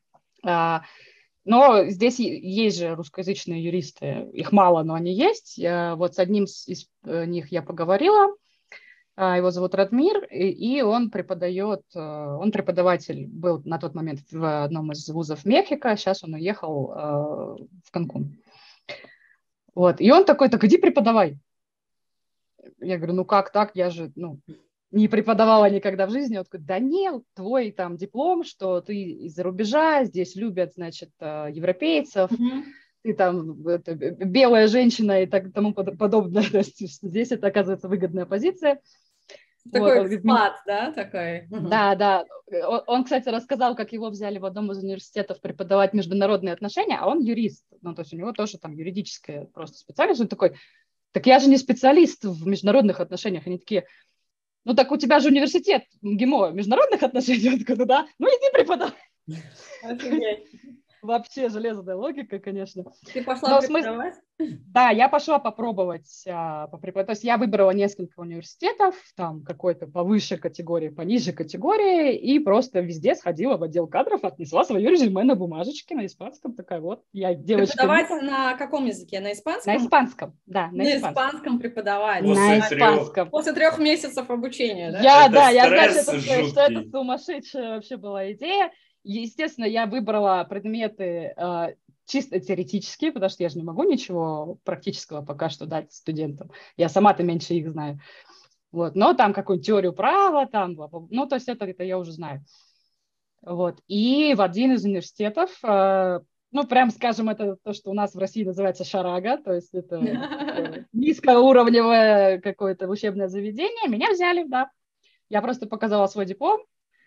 Но здесь есть же русскоязычные юристы, их мало, но они есть. Вот с одним из них я поговорила, Его зовут Радмир, и он преподаватель, был на тот момент в одном из вузов Мехико, сейчас он уехал в Канкун. Вот. И он такой, так иди преподавай. Я говорю, ну как так, я же не преподавала никогда в жизни. Он такой, да нет, твой там диплом, что ты из-за рубежа, здесь любят, значит, европейцев, ты там белая женщина и тому подобное. То есть здесь это, оказывается, выгодная позиция. Такой экспат, да, такой? Да. Он, кстати, рассказал, как его взяли в одном из университетов преподавать международные отношения, а он юрист. Ну, то есть у него тоже там юридическая просто специальность. Он такой, так я же не специалист в международных отношениях. Они такие, ну так у тебя же университет МГИМО международных отношений. Он такой, ну да, ну иди преподавай. Офигеть. Вообще железная логика, конечно. Ты пошла преподавать? Да, я пошла попробовать попреподавать. То есть я выбрала несколько университетов, там какой-то повыше категории, пониже категории, и просто везде сходила в отдел кадров, отнесла свое резюме на бумажечке на испанском. Такая вот, я девочка. Преподавать на каком языке? На испанском? На испанском, да. На испанском преподавать. На испанском. После 3 месяцев обучения, да? Я знаю, что это сумасшедшая вообще была идея. Естественно, я выбрала предметы чисто теоретические, потому что я же не могу ничего практического пока что дать студентам. Я сама-то меньше их знаю. Вот. Но там какую-нибудь теорию права, там, ну, то есть это я уже знаю. Вот. И в один из университетов, прям скажем, это то, что у нас в России называется шарага, то есть это низкоуровневое какое-то учебное заведение, меня взяли, да. Я просто показала свой диплом,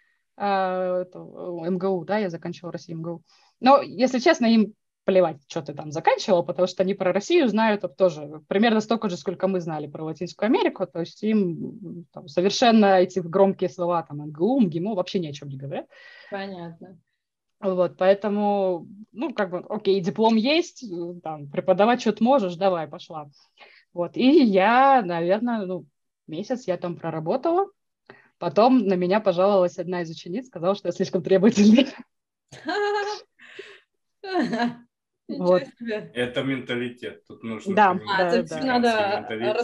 МГУ, да, я заканчивала Россию МГУ. Но, если честно, им плевать, что ты там заканчивал, потому что они про Россию знают тоже примерно столько же, сколько мы знали про Латинскую Америку, то есть им там, совершенно эти громкие слова, там, МГУ, МГИМО вообще ни о чем не говорят. Понятно. Вот, поэтому, окей, диплом есть, там, преподавать что-то можешь, давай, пошла. Вот, и я, наверное, месяц я там проработала. Потом на меня пожаловалась одна из учениц, сказала, что я слишком требовательная. Вот. Это менталитет. Тут нужно надо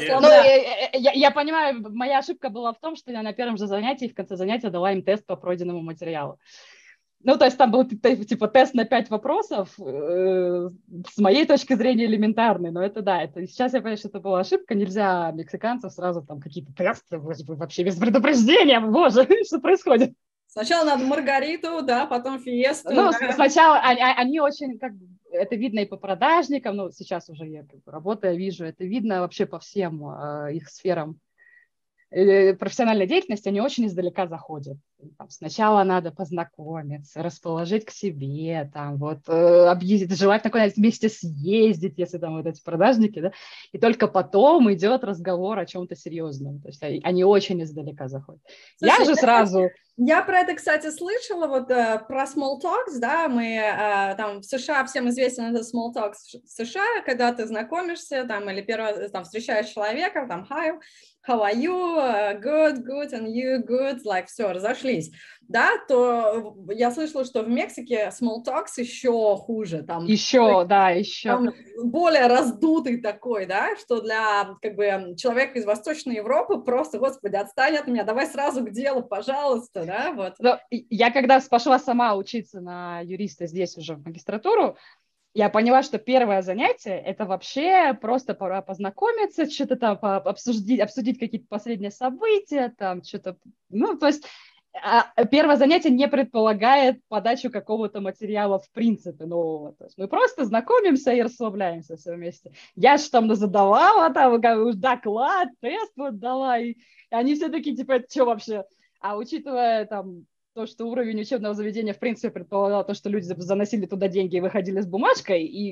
я понимаю, моя ошибка была в том, что я на первом же занятии, в конце занятия дала им тест по пройденному материалу. Ну, то есть там был типа тест на 5 вопросов, с моей точки зрения элементарный, но это да, сейчас я понимаю, что это была ошибка, нельзя мексиканцев сразу там какие-то тесты вообще без предупреждения, боже, что происходит? Сначала надо Маргариту, да, потом Фиесту. Ну, да. Сначала они очень, это видно и по продажникам, сейчас уже я работаю, вижу, это видно вообще по всем их сферам профессиональной деятельности, они очень издалека заходят. Там, сначала надо познакомиться, расположить к себе, там, объездить, желательно куда-нибудь вместе съездить, если там вот эти продажники, да, и только потом идет разговор о чем-то серьезном. То есть они очень издалека заходят. Слушай, я же сразу... Я про это, кстати, слышала, про small talks, да, мы там в США, всем известен этот small talks в США, когда ты знакомишься, там, или первый раз там встречаешь человека, там, hi, how are you, good, and you, good, like, все, разошлись, да, то я слышала, что в Мексике small talks еще хуже, там. Еще. Там более раздутый такой, да, что для, человека из Восточной Европы просто, господи, отстань от меня, давай сразу к делу, пожалуйста, да, вот. Но я когда пошла сама учиться на юриста здесь уже в магистратуру, я поняла, что первое занятие – это вообще просто пора познакомиться, что-то там обсудить какие-то последние события, там что-то, то есть первое занятие не предполагает подачу какого-то материала в принципе нового. То есть мы просто знакомимся и расслабляемся все вместе. Я же там задавала, там доклад, тест дала, и они все такие, типа, это что вообще? А учитывая там то, что уровень учебного заведения в принципе предполагал то, что люди заносили туда деньги и выходили с бумажкой, и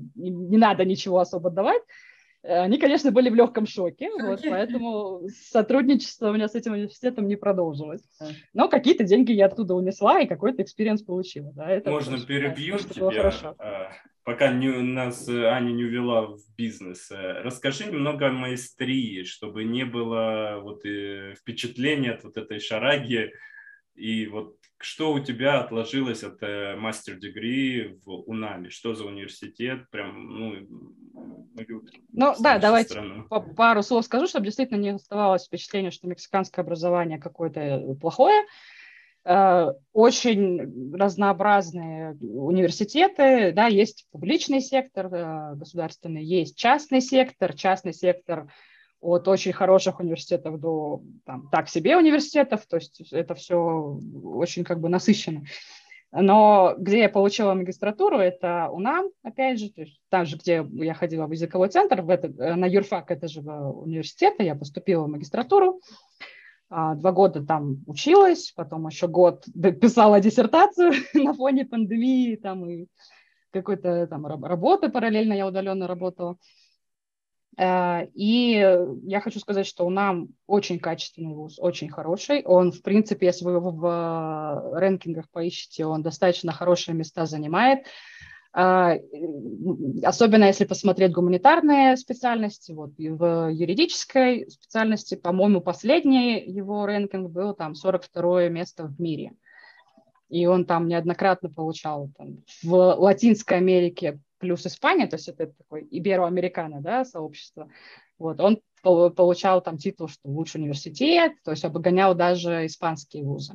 не надо ничего особо давать, они, конечно, были в легком шоке, поэтому сотрудничество у меня с этим университетом не продолжилось. Но какие-то деньги я оттуда унесла и какой-то экспириенс получила. Да, это можно перебью тебя, пока нас Аня не увела в бизнес. Расскажи немного о маэстрии, чтобы не было впечатления от этой шараги. И что у тебя отложилось от мастер-дегри в УНАМе? Что за университет? Прям, любим Ну да, нашу давайте страну. пару слов скажу, чтобы действительно не оставалось впечатление, что мексиканское образование какое-то плохое. Очень разнообразные университеты, да, есть публичный сектор государственный, есть частный сектор от очень хороших университетов до там, так себе университетов, то есть это все очень как бы насыщенно. Но где я получила магистратуру, это УНАМ, опять же, то есть там же, где я ходила в языковой центр, на юрфак этого университета, я поступила в магистратуру, 2 года там училась, потом еще год писала диссертацию на фоне пандемии, там и какой-то там работы параллельно, я удаленно работала. И я хочу сказать, что УНАМ очень качественный вуз, очень хороший. Он, в принципе, если вы в рэнкингах поищете, он достаточно хорошие места занимает. Особенно если посмотреть гуманитарные специальности, вот и в юридической специальности, по-моему, последний его рэнкинг был там 42 место в мире. И он там неоднократно получал там, в Латинской Америке плюс Испания, то есть это такой ибероамерикано, да, сообщество. Вот, он получал там титул, что лучший университет, то есть обгонял даже испанские вузы.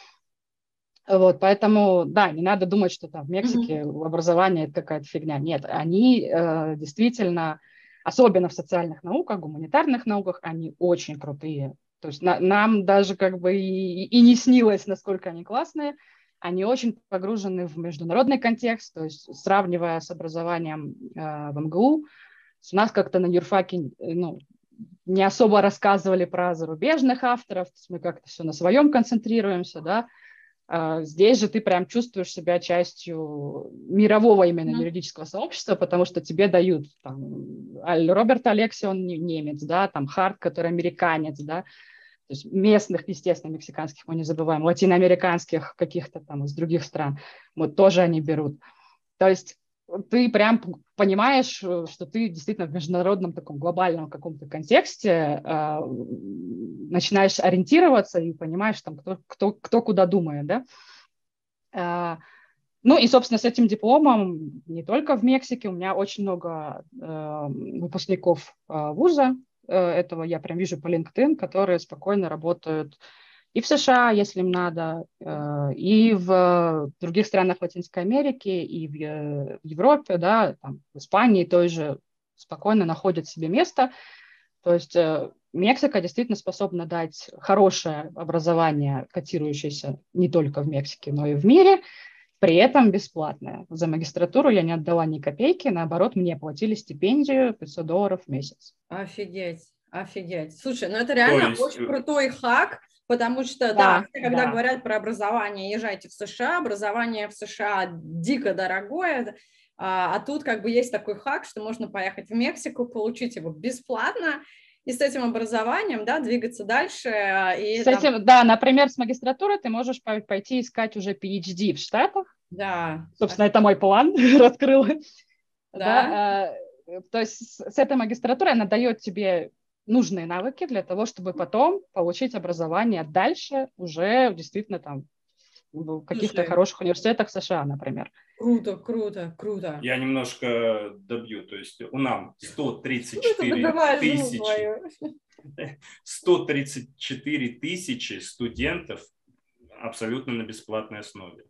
Вот, поэтому, да, не надо думать, что там в Мексике образование – это какая-то фигня. Нет, они действительно, особенно в социальных науках, гуманитарных науках, они очень крутые. То есть нам даже как бы и не снилось, насколько они классные. Они очень погружены в международный контекст, то есть сравнивая с образованием в МГУ, у нас как-то на юрфаке не особо рассказывали про зарубежных авторов, то есть мы как-то все на своем концентрируемся, да. Здесь же ты прям чувствуешь себя частью мирового именно юридического сообщества, потому что тебе дают там, Роберт Алекси, он немец, да, там Харт, который американец, да, то есть местных, естественно, мексиканских мы не забываем, латиноамериканских каких-то там из других стран, вот тоже они берут. То есть ты прям понимаешь, что ты действительно в международном таком глобальном каком-то контексте начинаешь ориентироваться и понимаешь, там, кто куда думает, да. Ну и, собственно, с этим дипломом не только в Мексике, у меня очень много выпускников вуза этого, я прям вижу по LinkedIn, которые спокойно работают и в США, если им надо, и в других странах Латинской Америки, и в Европе, да, там, в Испании тоже спокойно находят себе место. То есть Мексика действительно способна дать хорошее образование, котирующееся не только в Мексике, но и в мире, при этом бесплатное. За магистратуру я не отдала ни копейки, наоборот, мне платили стипендию $500 в месяц. Офигеть, офигеть. Слушай, ну это реально очень крутой хак, потому что, да, когда говорят про образование, езжайте в США, образование в США дико дорогое, а тут как бы есть такой хак, что можно поехать в Мексику, получить его бесплатно, и с этим образованием, да, двигаться дальше. И этим, да, например, с магистратуры ты можешь пойти искать уже PhD в Штатах. Да. Собственно, это мой план, раскрыла. Да. То есть с этой магистратурой она дает тебе нужные навыки для того, чтобы потом получить образование дальше уже действительно там в каких-то хороших университетах США, например. Круто, круто, круто. Я немножко добью, то есть у нам 134 тысячи студентов абсолютно на бесплатной основе.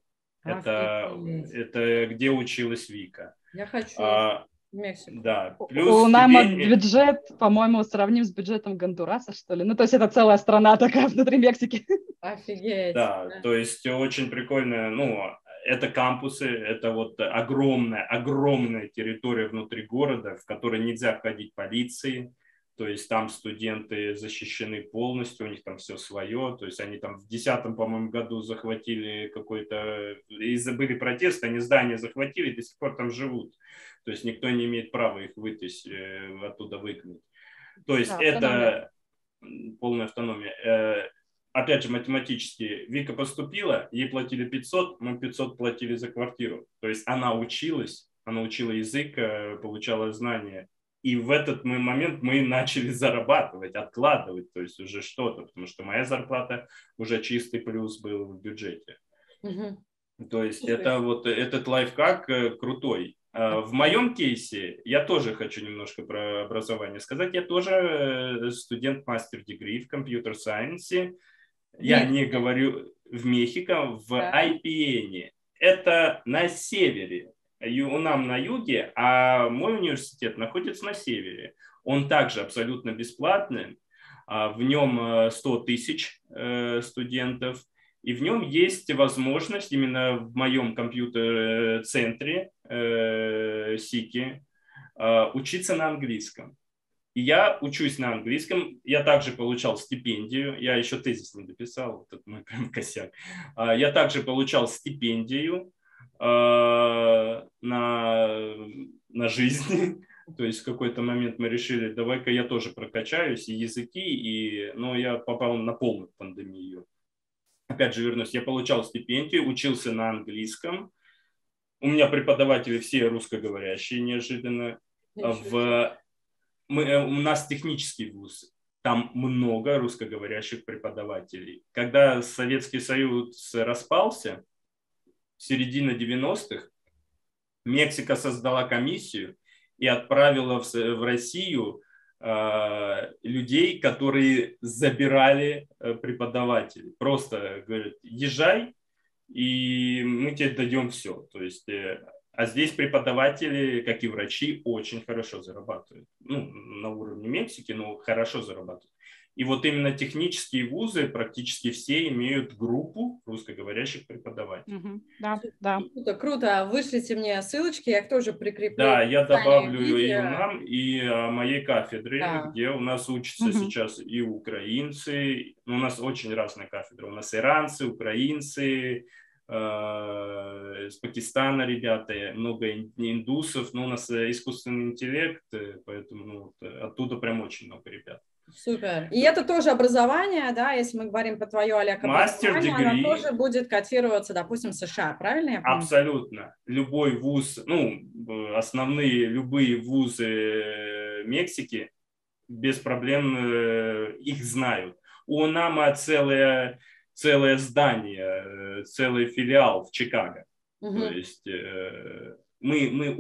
Это где училась Вика. Я хочу в Мексику. Да, плюс у нас бюджет, по-моему, сравним с бюджетом Гондураса, что ли. Ну, то есть это целая страна такая внутри Мексики. Офигеть. Да, то есть очень прикольно, это кампусы, это вот огромная территория внутри города, в которой нельзя входить полиции, то есть там студенты защищены полностью, у них там все свое, то есть они там в 2010, по-моему, году захватили были протесты, они здание захватили, до сих пор там живут, то есть никто не имеет права их оттуда выгнать. То есть это полная автономия. Опять же, математически, Вика поступила, ей платили 500, мы 500 платили за квартиру. То есть она учила язык, получала знания. И в этот момент мы начали зарабатывать, откладывать, то есть уже что-то, потому что моя зарплата уже чистый плюс был в бюджете. То есть это вот этот лайфхак крутой. В моем кейсе я тоже хочу немножко про образование сказать. Я тоже студент мастер-дегри в компьютер-сайенсе. Я не говорю в Мехико, в IPN. Это на севере. У нас на юге, а мой университет находится на севере. Он также абсолютно бесплатный. В нем 100 тысяч студентов. И в нем есть возможность именно в моем компьютер-центре СИКи учиться на английском. И я учусь на английском. Я также получал стипендию. Я еще тезис не дописал. Вот это мой прям косяк. Я также получал стипендию на жизнь. То есть в какой-то момент мы решили, давай-ка я тоже прокачаюсь, и языки, но я попал на полную пандемию. Опять же вернусь, я получал стипендию, учился на английском. У меня преподаватели все русскоговорящие неожиданно. У нас технический вуз, там много русскоговорящих преподавателей. Когда Советский Союз распался, в середине 90-х, Мексика создала комиссию и отправила в Россию людей, которые забирали преподавателей. Просто говорят, езжай, и мы тебе дадим все. То есть, а здесь преподаватели, как и врачи, очень хорошо зарабатывают. Ну, на уровне Мексики, но хорошо зарабатывают. И вот именно технические вузы практически все имеют группу русскоговорящих преподавателей. Да, да. Круто, круто. Вышлите мне ссылочки, я их тоже прикреплю. Да, я добавлю и нам, и о моей кафедре, где у нас учатся сейчас и украинцы. У нас очень разные кафедры. У нас иранцы, украинцы, с Пакистана ребята, много индусов. Но у нас искусственный интеллект, поэтому оттуда прям очень много ребят. Супер. И это тоже образование, да, если мы говорим по твою, Олег, образование, оно тоже будет котироваться, допустим, в США, правильно я понимаю? Абсолютно. Любой вуз, основные любые вузы Мексики без проблем их знают. У НАМА целое здание, целый филиал в Чикаго. То есть мы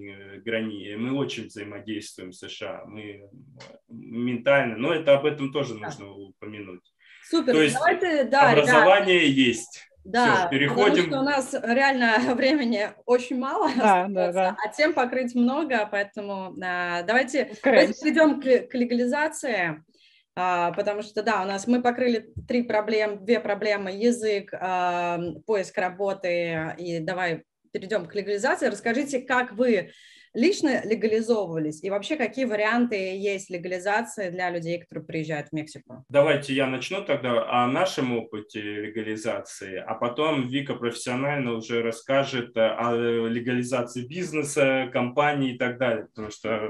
очень взаимодействуем с США, мы ментально, но об этом тоже нужно упомянуть. Супер. То есть образование ребят, есть. Да, все, переходим. Потому что у нас реально времени очень мало, а тем покрыть много, поэтому давайте перейдем к легализации. Потому что, да, мы покрыли 2 проблемы: язык, поиск работы, и давай перейдем к легализации. Расскажите, как вы лично легализовывались и вообще какие варианты есть легализации для людей, которые приезжают в Мексику? Давайте я начну тогда о нашем опыте легализации, а потом Вика профессионально уже расскажет о легализации бизнеса, компании и так далее, потому что,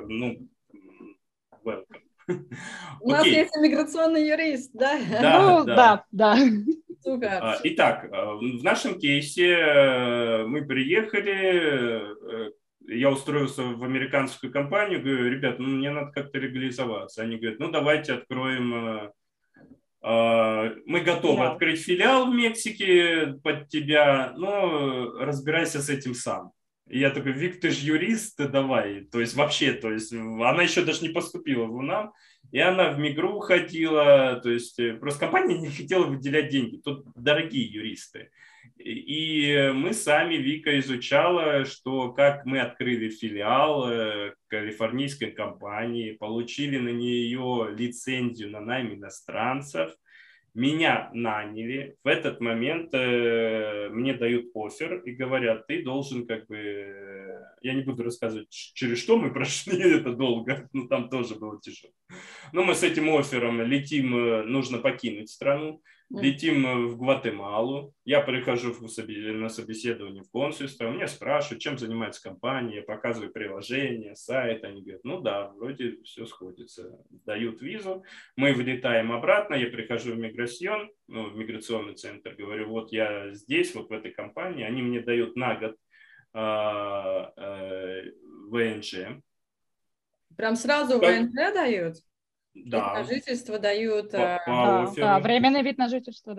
welcome. У нас есть иммиграционный юрист, да? Да. Супер. Итак, в нашем кейсе мы приехали, я устроился в американскую компанию, говорю, ребят, мне надо как-то легализоваться. Они говорят, давайте откроем, мы готовы открыть филиал в Мексике под тебя, но разбирайся с этим сам. И я такой, Вик, ты же юрист, давай. То есть она еще даже не поступила в УНАМ, и она в МИГРУ ходила, то есть просто компания не хотела выделять деньги, тут дорогие юристы. И мы сами, Вика изучала, как мы открыли филиал калифорнийской компании, получили на нее лицензию на найм иностранцев, меня наняли. В этот момент мне дают оффер и говорят, ты должен я не буду рассказывать, через что мы прошли это долго, но там тоже было тяжело. Но мы с этим оффером летим, нужно покинуть страну. Летим в Гватемалу, я прихожу на собеседование в консульство, меня спрашивают, чем занимается компания, я показываю приложение, сайт, они говорят, вроде все сходится, дают визу, мы вылетаем обратно, я прихожу в миграционный центр, говорю, вот я здесь, вот в этой компании, они мне дают на год ВНЖ. Прям сразу ВНЖ дают? Да. Вид на жительство дают. Да, временный вид на жительство, да.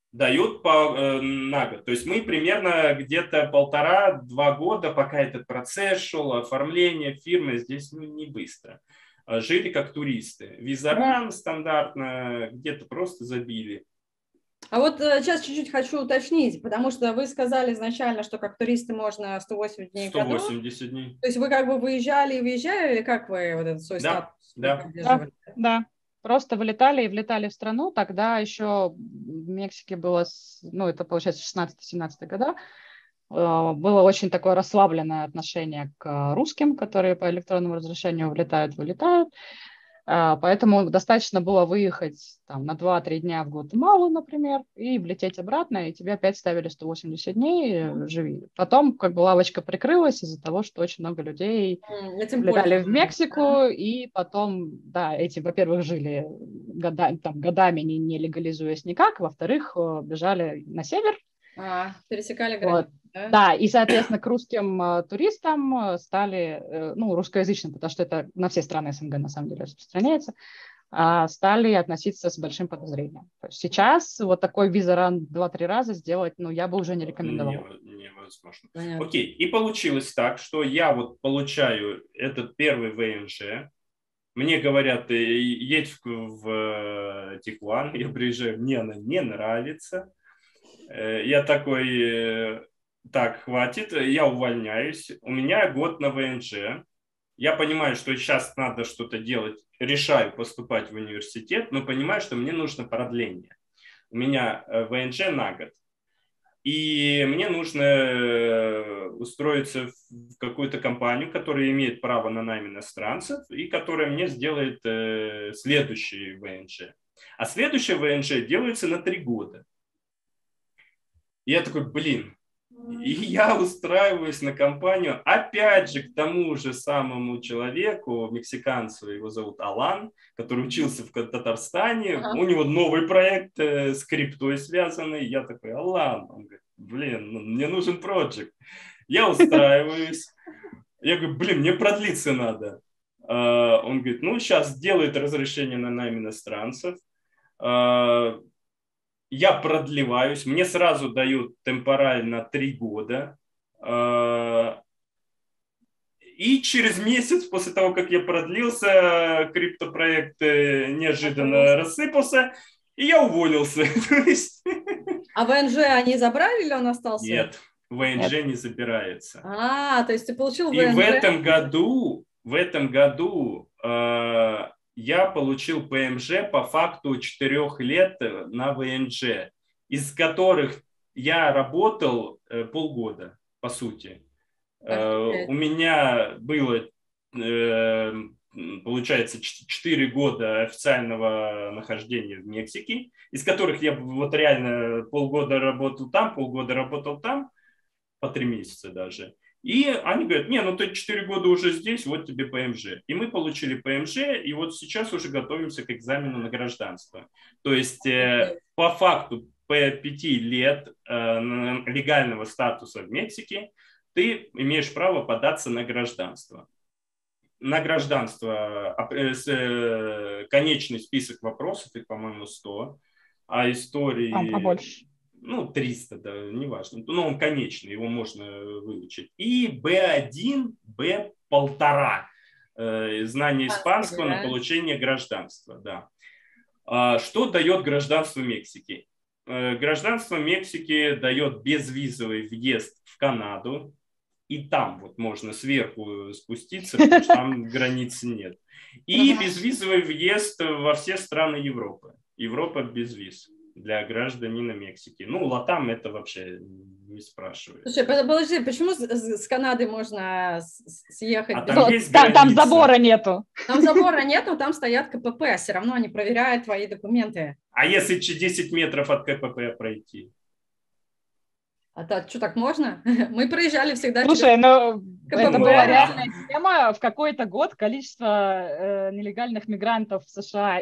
Дают на год. То есть мы примерно где-то 1,5-2 года, пока этот процесс шел, оформление фирмы, здесь не быстро. Жили как туристы. Визаран стандартно, где-то просто забили. А вот сейчас чуть-чуть хочу уточнить, потому что вы сказали изначально, что как туристы можно 180 дней в году. 180 дней. То есть вы как бы выезжали и въезжали, или как вы вот этот свой статус поддерживали? Да. Просто вылетали и влетали в страну. Тогда еще в Мексике было, ну, это получается 16-17 года, было очень такое расслабленное отношение к русским, которые по электронному разрешению влетают, вылетают. Поэтому достаточно было выехать там, на 2-3 дня в Гватемалу, например, и влететь обратно, и тебе опять ставили 180 дней, живи. Потом как бы лавочка прикрылась из-за того, что очень много людей влетали в Мексику, и потом, да, эти, во-первых, жили годами, не легализуясь никак, во-вторых, бежали на север. Пересекали границу. Вот. Да, и, соответственно, к русским туристам стали, ну, русскоязычным, потому что это на все страны СНГ на самом деле распространяется, стали относиться с большим подозрением. То есть сейчас вот такой визаран 2-3 раза сделать, ну, я бы уже не рекомендовала. Невозможно. Окей, и получилось так, что я вот получаю этот первый ВНЖ, мне говорят, едь в Тихуан, я приезжаю, мне она не нравится. Я такой, так, хватит, я увольняюсь, у меня год на ВНЖ, я понимаю, что сейчас надо что-то делать, решаю поступать в университет, но понимаю, что мне нужно продление. У меня ВНЖ на год, и мне нужно устроиться в какую-то компанию, которая имеет право на найм иностранцев, и которая мне сделает следующий ВНЖ. А следующий ВНЖ делается на 3 года. И я такой, блин, и я устраиваюсь на компанию, опять же, к тому же самому человеку, мексиканцу, его зовут Алан, который учился в Татарстане, у него новый проект с криптой связанный, я такой, Алан, он говорит, блин, мне нужен проект. Я устраиваюсь, я говорю, блин, мне продлиться надо. Он говорит, ну, сейчас делает разрешение на найм иностранцев. Я продлеваюсь, мне сразу дают темпораль на 3 года. И через месяц после того, как я продлился, криптопроект неожиданно рассыпался, и я уволился. А ВНЖ они забрали или он остался? Нет, ВНЖ не забирается. То есть ты получил ВНЖ? И в этом году я получил ПМЖ по факту 4 лет на ВНЖ, из которых я работал полгода, по сути. У меня было, получается, 4 года официального нахождения в Мексике, из которых я вот реально полгода работал там, по 3 месяца даже. И они говорят, не, ну ты 4 года уже здесь, вот тебе ПМЖ. И мы получили ПМЖ, и вот сейчас уже готовимся к экзамену на гражданство. То есть по факту по 5 лет легального статуса в Мексике ты имеешь право податься на гражданство. На гражданство конечный список вопросов, их, по-моему, 100, а истории... побольше. Ну, 300, да, неважно. Но он конечный, его можно выучить. И B1, B1,5. Знание испанского на получение гражданства. Да. Что дает гражданство Мексики? Гражданство Мексики дает безвизовый въезд в Канаду. И там вот можно сверху спуститься, потому что там границ нет. И безвизовый въезд во все страны Европы. Европа без виз для гражданина Мексики. Ну, Латам это вообще не спрашивает. Слушай, подожди, почему с Канады можно съехать? Там забора нету. Там забора нету, там стоят КПП, все равно они проверяют твои документы. А если 10 метров от КПП пройти? Что, так можно? Мы проезжали всегда. Слушай, ну это была реальная тема. В какой-то год количество нелегальных мигрантов в США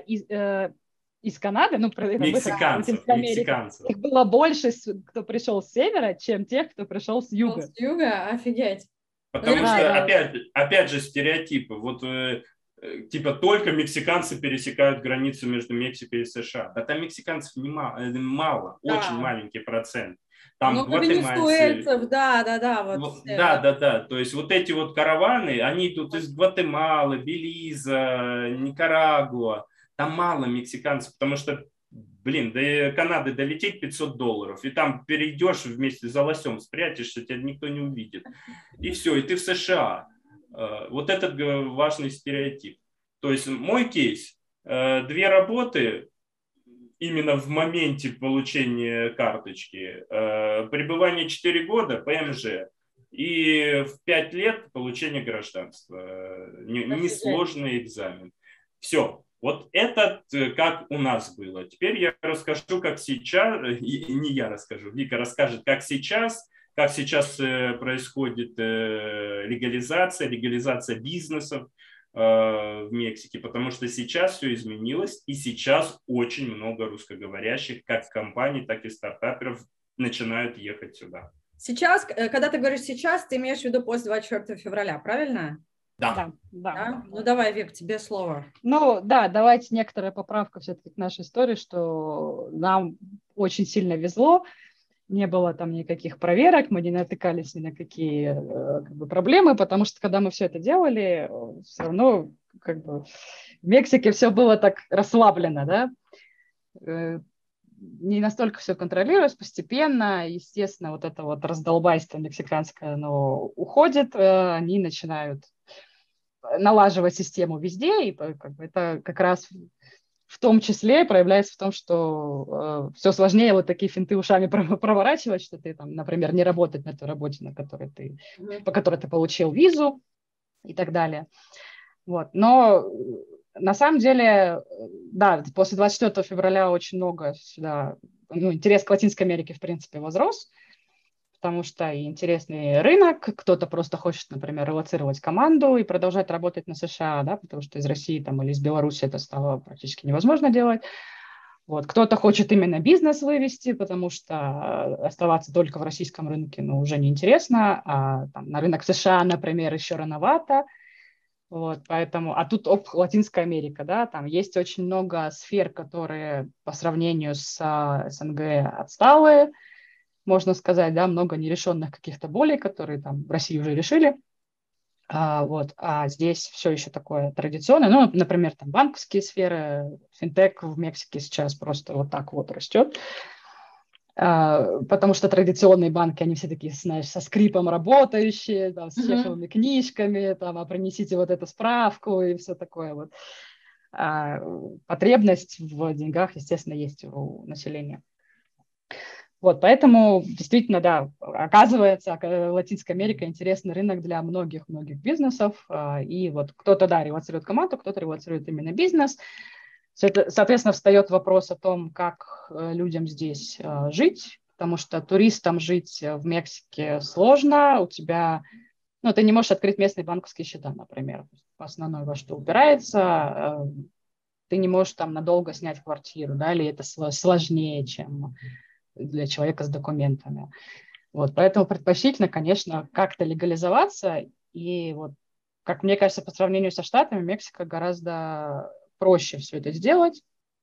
из Канады, ну, мексиканцев. Их было больше, кто пришел с севера, чем тех, кто пришел с юга. С юга? Офигеть. Потому что, опять же, стереотипы. Вот типа только мексиканцы пересекают границу между Мексикой и США. Да там мексиканцев мало, очень Да. маленький процент. Там Много гватемальцы. венесуэльцев, да, вот. Да. То есть вот эти вот караваны, они тут из Гватемалы, Белиза, Никарагуа. Там мало мексиканцев, потому что, блин, до Канады долететь $500, и там перейдешь вместе за лосем, спрячешься, тебя никто не увидит. И все, и ты в США. Вот этот важный стереотип. То есть мой кейс, 2 работы, именно в моменте получения карточки, пребывание 4 года, ПМЖ, и в 5 лет получение гражданства. Несложный экзамен. Все. Вот это как у нас было. Теперь я расскажу, как сейчас, и не я расскажу, Вика расскажет, как сейчас происходит легализация бизнесов в Мексике, потому что сейчас все изменилось, и сейчас очень много русскоговорящих, как компаний, так и стартаперов начинают ехать сюда. Сейчас, когда ты говоришь сейчас, ты имеешь в виду после 24 февраля, правильно? Да. Ну давай, Вик, тебе слово. Ну да, давайте некоторая поправка все-таки к нашей истории, что нам очень сильно везло, не было там никаких проверок, мы не натыкались ни на какие проблемы, потому что когда мы все это делали, все равно как бы в Мексике все было так расслаблено, да, не настолько все контролируется, постепенно, естественно, вот это вот раздолбайство мексиканское, оно уходит, они начинают налаживать систему везде, и как бы это как раз в том числе проявляется в том, что все сложнее вот такие финты ушами проворачивать, что ты там, например, не работать на той работе, по которой ты получил визу и так далее. Вот. Но на самом деле, да, после 24 февраля очень много сюда, интерес к Латинской Америке, в принципе, возрос, потому что и интересный рынок, кто-то просто хочет, например, релоцировать команду и продолжать работать на США, да, потому что из России там, или из Беларуси это стало практически невозможно делать. Вот. Кто-то хочет именно бизнес вывести, потому что оставаться только в российском рынке уже неинтересно, а там, на рынок США, например, еще рановато. Вот, поэтому, а тут Латинская Америка, да, там есть очень много сфер, которые по сравнению с СНГ отсталые, можно сказать, да, много нерешенных каких-то болей, которые там в России уже решили, а здесь все еще такое традиционное, ну, например, там банковские сферы, финтех в Мексике сейчас просто вот так вот растет, потому что традиционные банки, они все такие, знаешь, со скрипом работающие, там, с чековыми книжками, там, а принесите вот эту справку и все такое вот. Потребность в деньгах, естественно, есть у населения. Вот, поэтому действительно, да, оказывается, Латинская Америка интересный рынок для многих-многих бизнесов, и вот кто-то, да, релоцирует команду, кто-то релоцирует именно бизнес. Соответственно, встает вопрос о том, как людям здесь жить, потому что туристам жить в Мексике сложно, у тебя, ты не можешь открыть местные банковские счета, например, основное, во что упирается, ты не можешь там надолго снять квартиру, да, или это сложнее, чем для человека с документами. Вот, поэтому предпочтительно, конечно, как-то легализоваться. И вот, как мне кажется, по сравнению со Штатами, Мексика гораздо проще все это сделать.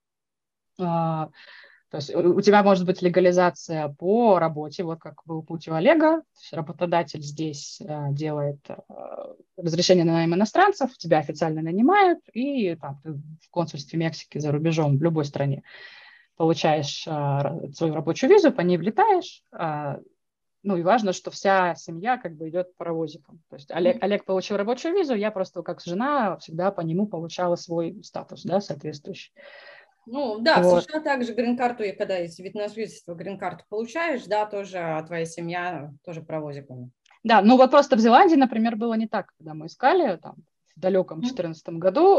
То есть у тебя может быть легализация по работе, вот как был путь у Олега. То есть работодатель здесь делает разрешение на найм иностранцев, тебя официально нанимают, и там, ты в консульстве Мексики за рубежом в любой стране получаешь свою рабочую визу, по ней влетаешь. И важно, что вся семья как бы идет паровозиком. То есть Олег получил рабочую визу, я просто как жена всегда по нему получала свой статус, да, соответствующий. Ну, да, вот. В США также грин-карту, и когда из вид на жительство грин-карту получаешь, да, тоже твоя семья тоже паровозиком. Да, вот просто в Зеландии, например, было не так, когда мы искали, там, в далеком 2014 году,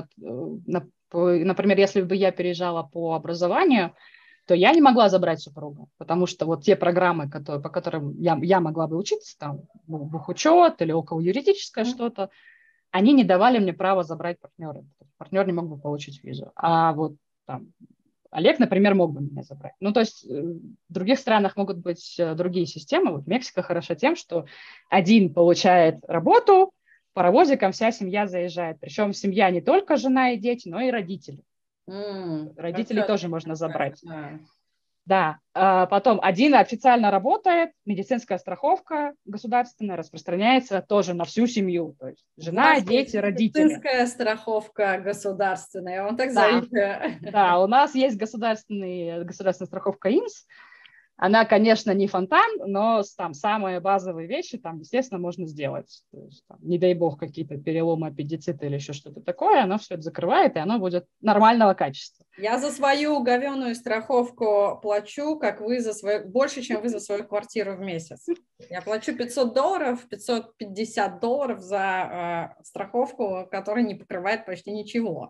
например, если бы я переезжала по образованию, то я не могла забрать супруга, потому что вот те программы, по которым я могла бы учиться, там, бухучет или околоюридическое что-то, они не давали мне права забрать партнера. Партнер не мог бы получить визу. А вот там Олег, например, мог бы меня забрать. То есть в других странах могут быть другие системы. Вот Мексика хороша тем, что один получает работу, паровозиком вся семья заезжает. Причем семья не только жена и дети, но и родители. Родителей тоже можно забрать. Да, потом один официально работает, медицинская страховка государственная распространяется тоже на всю семью, то есть жена, дети, родители. Медицинская страховка государственная, он так Да, зовет. да, у нас есть государственная страховка ИМСС. Она, конечно, не фонтан, но там самые базовые вещи там, естественно, можно сделать. То есть, там, не дай бог, какие-то переломы, аппендициты или еще что-то такое, оно все это закрывает, и оно будет нормального качества. Я за свою говеную страховку плачу, как вы за свою, больше, чем вы за свою квартиру в месяц. Я плачу $500, $550 за страховку, которая не покрывает почти ничего.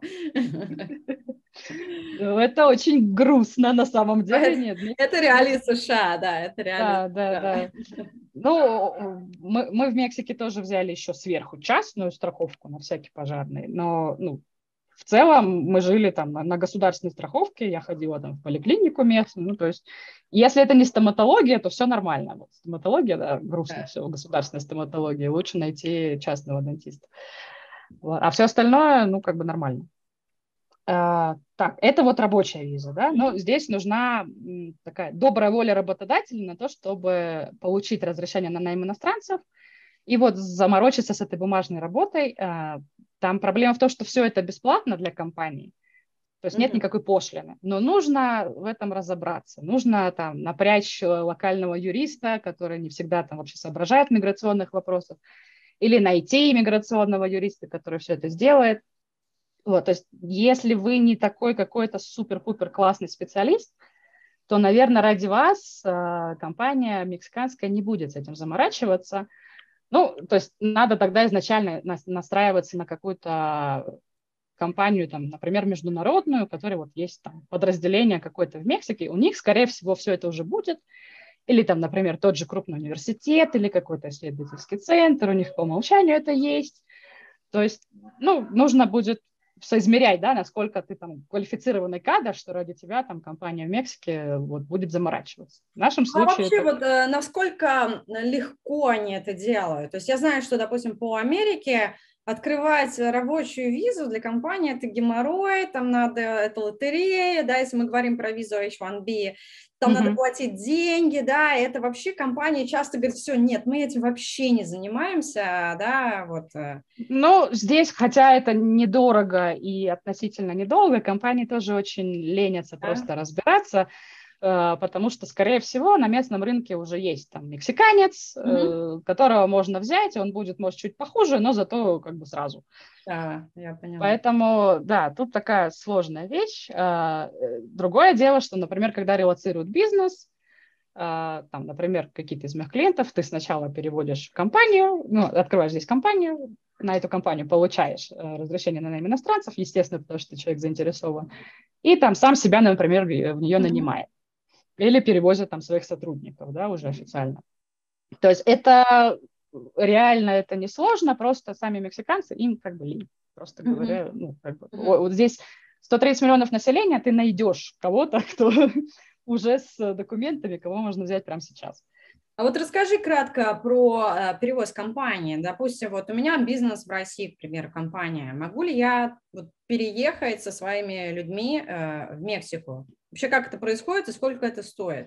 Это очень грустно на самом деле. Нет, это реалии США, да, это реалии США. Да. Ну, мы в Мексике тоже взяли еще сверху частную страховку на всякий пожарный, но в целом мы жили там на государственной страховке, я ходила там в поликлинику местную, ну, то есть если это не стоматология, то все нормально. Вот стоматология, да, грустно все, государственная стоматология, лучше найти частного дантиста. А все остальное, ну, как бы нормально. Так, это вот рабочая виза, да, но здесь нужна такая добрая воля работодателя на то, чтобы получить разрешение на найм иностранцев и вот заморочиться с этой бумажной работой. Там проблема в том, что все это бесплатно для компании, то есть нет никакой пошлины, но нужно в этом разобраться, нужно там напрячь локального юриста, который не всегда там вообще соображает в миграционных вопросах, или найти иммиграционного юриста, который все это сделает. Вот, то есть если вы не такой какой-то супер-пупер классный специалист, то, наверное, ради вас компания мексиканская не будет с этим заморачиваться. Ну, то есть надо тогда изначально настраиваться на какую-то компанию, там, например, международную, у которой вот есть там подразделение какое-то в Мексике, у них, скорее всего, все это уже будет. Или там, например, тот же крупный университет или какой-то исследовательский центр, у них по умолчанию это есть. То есть, нужно будет соизмерять, да, насколько ты там квалифицированный кадр, что ради тебя там компания в Мексике вот, будет заморачиваться. В нашем случае... вообще, вот насколько легко они это делают? То есть я знаю, что, допустим, по Америке открывать рабочую визу для компании – это геморрой, там надо, это лотерея, да, если мы говорим про визу H1B, там надо платить деньги, да, это вообще компания часто говорит, все, нет, мы этим вообще не занимаемся, да, вот. Ну, здесь, хотя это недорого и относительно недолго, компании тоже очень ленятся просто разбираться, потому что, скорее всего, на местном рынке уже есть там мексиканец, которого можно взять, он будет, может, чуть похуже, но зато как бы сразу. Да, я поняла. Поэтому, да, тут такая сложная вещь. Другое дело, что, например, когда релоцируют бизнес, там, например, какие-то из моих клиентов, ты сначала переводишь компанию, открываешь здесь компанию, на эту компанию получаешь разрешение на найм иностранцев, естественно, потому что человек заинтересован, и там сам себя, например, в нее нанимает. Или перевозят там своих сотрудников, да, уже официально. То есть это реально это несложно, просто сами мексиканцы, им как бы лень, просто говоря, вот здесь 130 миллионов населения, ты найдешь кого-то, кто уже с документами, кого можно взять прямо сейчас. А вот расскажи кратко про перевоз компании. Допустим, вот у меня бизнес в России, к примеру, компания. Могу ли я переехать со своими людьми в Мексику? Вообще, как это происходит и сколько это стоит?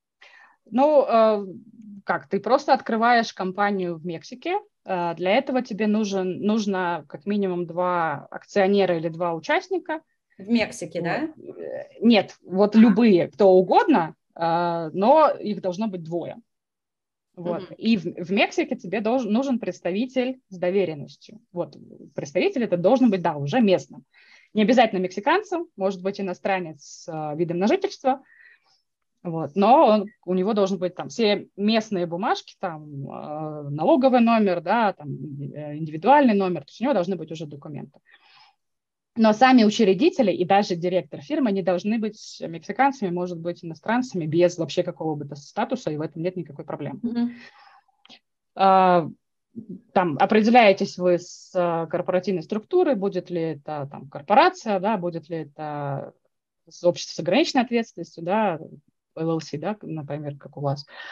Ну, как, ты просто открываешь компанию в Мексике. Для этого тебе нужно как минимум 2 акционера или 2 участника. В Мексике, да? Нет, вот любые, кто угодно, но их должно быть 2. Вот. И в Мексике тебе нужен представитель с доверенностью. Вот. Представитель это должен быть, да, уже местным. Не обязательно мексиканцем, может быть иностранец с видом на жительство, вот. Но у него должен быть там все местные бумажки, там налоговый номер, да, там индивидуальный номер, то есть у него должны быть уже документы. Но сами учредители и даже директор фирмы не должны быть мексиканцами, может быть, иностранцами без вообще какого бы то статуса, и в этом нет никакой проблемы. Там определяетесь вы с корпоративной структурой, будет ли это там корпорация, да, будет ли это общество с ограниченной ответственностью, да, LLC, да, например, как у вас.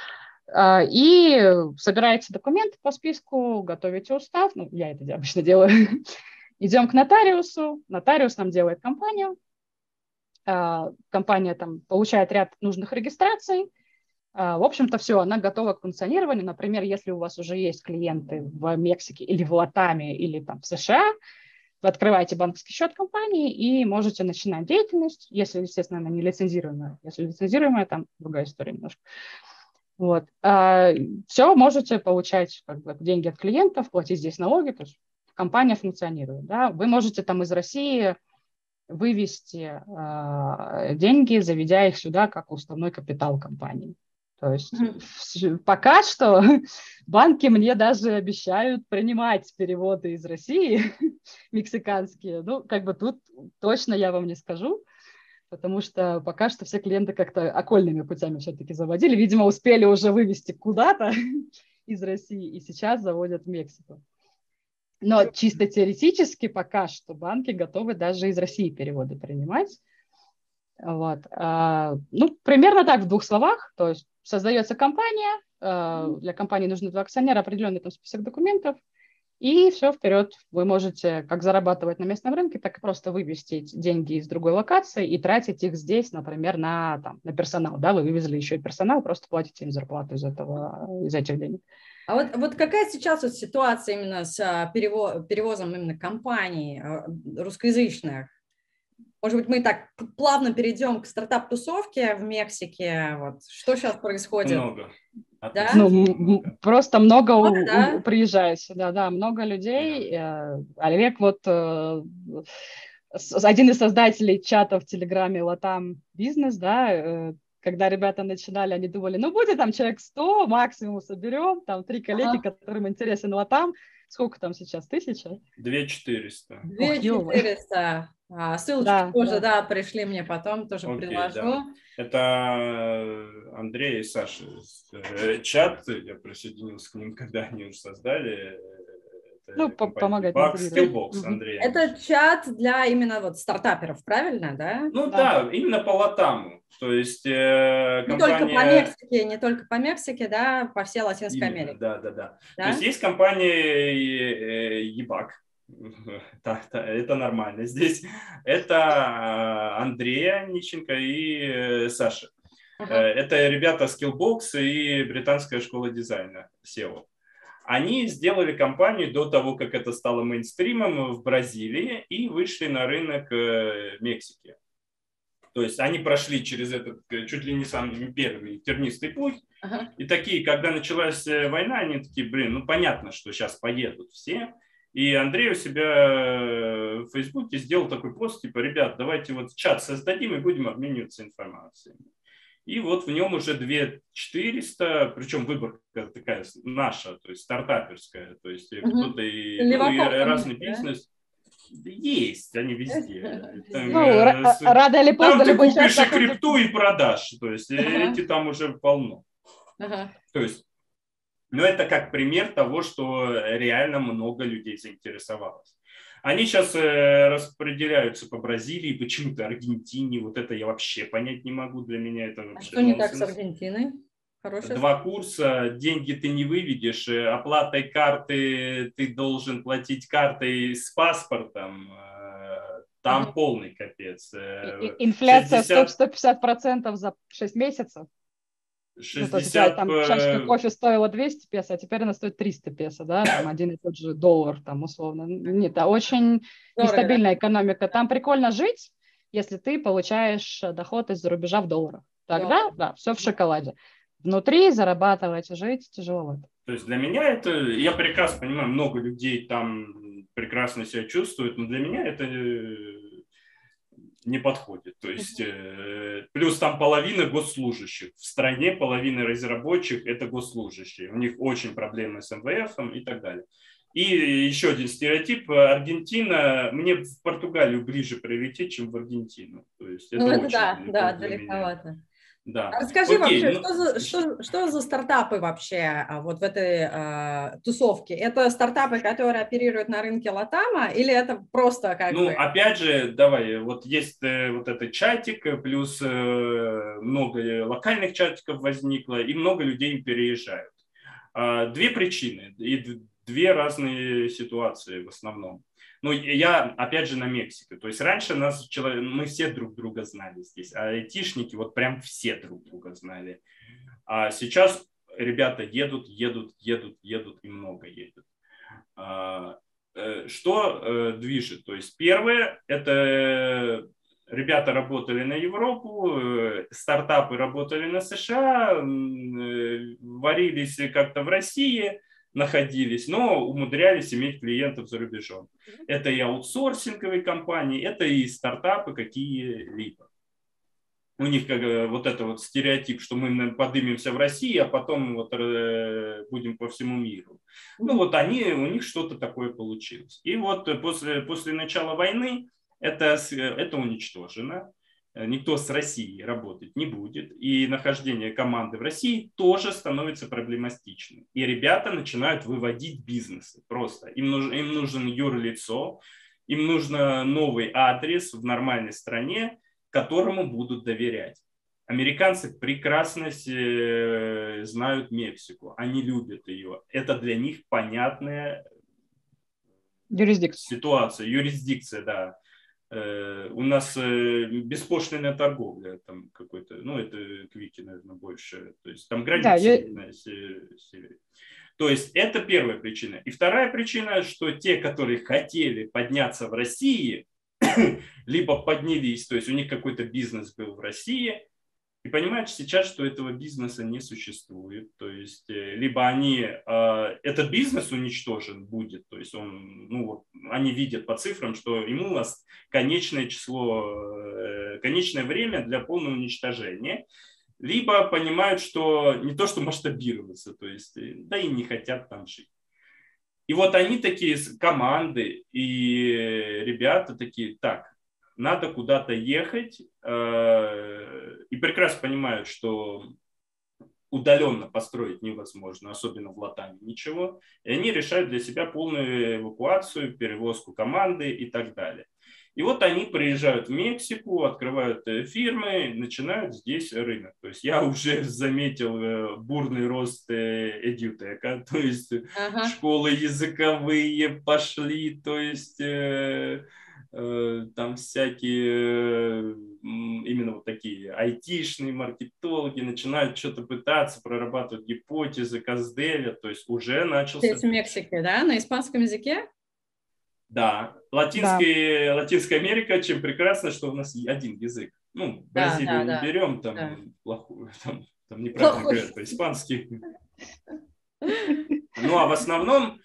И собираете документы по списку, готовите устав, ну, я это обычно делаю, идем к нотариусу, нотариус нам делает компанию, компания там получает ряд нужных регистраций, в общем-то, все, она готова к функционированию. Например, если у вас уже есть клиенты в Мексике или в Латаме, или там в США, вы открываете банковский счет компании и можете начинать деятельность, если, естественно, она не лицензируемая. Если лицензируемая, там другая история немножко. Вот. Все, можете получать как бы деньги от клиентов, платить здесь налоги, то есть компания функционирует. Да? Вы можете там из России вывести деньги, заведя их сюда как уставной капитал компании. То есть пока что банки мне даже обещают принимать переводы из России мексиканские. Ну, как бы тут точно я вам не скажу, потому что пока что все клиенты как-то окольными путями все-таки заводили. Видимо, успели уже вывести куда-то из России и сейчас заводят в Мексику. Но чисто теоретически пока что банки готовы даже из России переводы принимать. Вот. Ну, примерно так в двух словах. То есть создается компания, для компании нужны два акционера, определенный там список документов, и все, вперед. Вы можете как зарабатывать на местном рынке, так и просто вывести деньги из другой локации и тратить их здесь, например, на персонал. Да? Вы вывезли еще и персонал, просто платите им зарплату из этих денег. А вот какая сейчас вот ситуация именно с перевозом именно компаний русскоязычных? Может быть, мы так плавно перейдем к стартап-тусовке в Мексике. Вот. Что сейчас происходит? Много. Да? Ну, просто много да? приезжает сюда, да, много людей. Олег вот один из создателей чата в Телеграме Латам Бизнес, да, когда ребята начинали, они думали, ну, будет там человек 100, максимум соберем, там 3 коллеги, которым интересен Латам. Сколько там сейчас? 1000? 2400. 2400. Ссылочки тоже, да, пришли мне потом, тоже приложу. Да. Это Андрей и Саша. Чат, я присоединился к ним, когда они уже создали. Ну, помогать. Skillbox, Андрей. Это чат для именно вот стартаперов, правильно, да? Ну да, именно по Латаму. То есть компания... Не только по Мексике, да, по всей Латинской Америке. Да. То есть есть компания Ебак. Это нормально здесь. Это Андрея Ниченко и Саша. Это ребята Skillbox и британская школа дизайна SEO. Они сделали компанию до того, как это стало мейнстримом в Бразилии и вышли на рынок Мексики. То есть они прошли через этот чуть ли не самый первый тернистый путь. И такие, когда началась война, они такие, ну понятно, что сейчас поедут все. И Андрей у себя в Фейсбуке сделал такой пост, типа, ребят, давайте вот чат создадим и будем обмениваться информацией. И вот в нем уже 2400, причем выборка такая наша, то есть стартаперская, то есть кто-то и разный бизнес. Есть, они везде. Рано или поздно. Там ты купишь и крипту, и продашь, то есть эти там уже полно. То есть, ну это как пример того, что реально много людей заинтересовалось. Они сейчас распределяются по Бразилии, почему-то Аргентине. Вот это я вообще понять не могу. Для меня это вообще что не так с Аргентиной? Хорошая 2 курса, деньги ты не выведешь, оплатой карты ты должен платить картой с паспортом. Там полный капец. Инфляция 150% за 6 месяцев. 60... там чашка кофе стоила 200 песо, а теперь она стоит 300 песо, да, там один и тот же доллар, там условно. Нет, это очень нестабильная экономика. Там прикольно жить, если ты получаешь доход из-за рубежа в долларах. Тогда, да, все в шоколаде. Внутри зарабатывать и жить тяжеловато. То есть для меня это, я прекрасно понимаю, много людей там прекрасно себя чувствуют, но для меня это не подходит. То есть плюс там половина госслужащих. В стране половина разработчиков – это госслужащие. У них очень проблемы с МВФ и так далее. И еще один стереотип. Аргентина, мне в Португалию ближе прилететь, чем в Аргентину. То есть это очень да, далековато. Да. А расскажи Окей, вообще, ну, что за стартапы вообще вот в этой тусовке? Это стартапы, которые оперируют на рынке Латама, или это просто как ну, бы... опять же, давай, вот есть вот этот чатик, плюс много локальных чатиков возникло, и много людей переезжают. Две причины и две разные ситуации в основном. Ну, я, опять же, на Мексике. То есть раньше мы все друг друга знали здесь, а айтишники вот прям все друг друга знали. А сейчас ребята едут и много едут. Что движет? То есть первое, это ребята работали на Европу, стартапы работали на США, варились как-то в России, находились, но умудрялись иметь клиентов за рубежом. Это и аутсорсинговые компании, это и стартапы какие-либо. У них как вот это вот стереотип, что мы поднимемся в России, а потом вот будем по всему миру. Ну вот у них что-то такое получилось. И вот после начала войны это уничтожено. Никто с Россией работать не будет. И нахождение команды в России тоже становится проблематичным. И ребята начинают выводить бизнесы просто. Им нужен юрлицо, им нужен новый адрес в нормальной стране, которому будут доверять. Американцы прекрасно знают Мексику, они любят ее. Это для них понятная ситуация, юрисдикция, да. У нас беспошлинная торговля, там какой-то, ну это Квики, наверное, больше, то есть там границы на севере. То есть это первая причина. И вторая причина, что те, которые хотели подняться в России, либо поднялись, то есть у них какой-то бизнес был в России, и понимают сейчас, что этого бизнеса не существует. То есть либо этот бизнес уничтожен будет, то есть они видят по цифрам, что ему конечное время для полного уничтожения, либо понимают, что не то, что масштабироваться, то есть да и не хотят там жить. И вот они такие команды и ребята такие, так, надо куда-то ехать, и прекрасно понимают, что удаленно построить невозможно, особенно в Латаме ничего, и они решают для себя полную эвакуацию, перевозку команды и так далее. И вот они приезжают в Мексику, открывают фирмы, начинают здесь рынок. То есть я уже заметил бурный рост эдютека, то есть школы языковые пошли, то есть там всякие именно вот такие айтишные маркетологи начинают что-то пытаться прорабатывать гипотезы, каздевят, то есть уже начался... Здесь в Мексике, да? На испанском языке? Да, Латинская Америка, чем прекрасно, что у нас один язык. Ну, Бразилию не берем, там плохую, там неправильно говорят по-испански. Ну, а в основном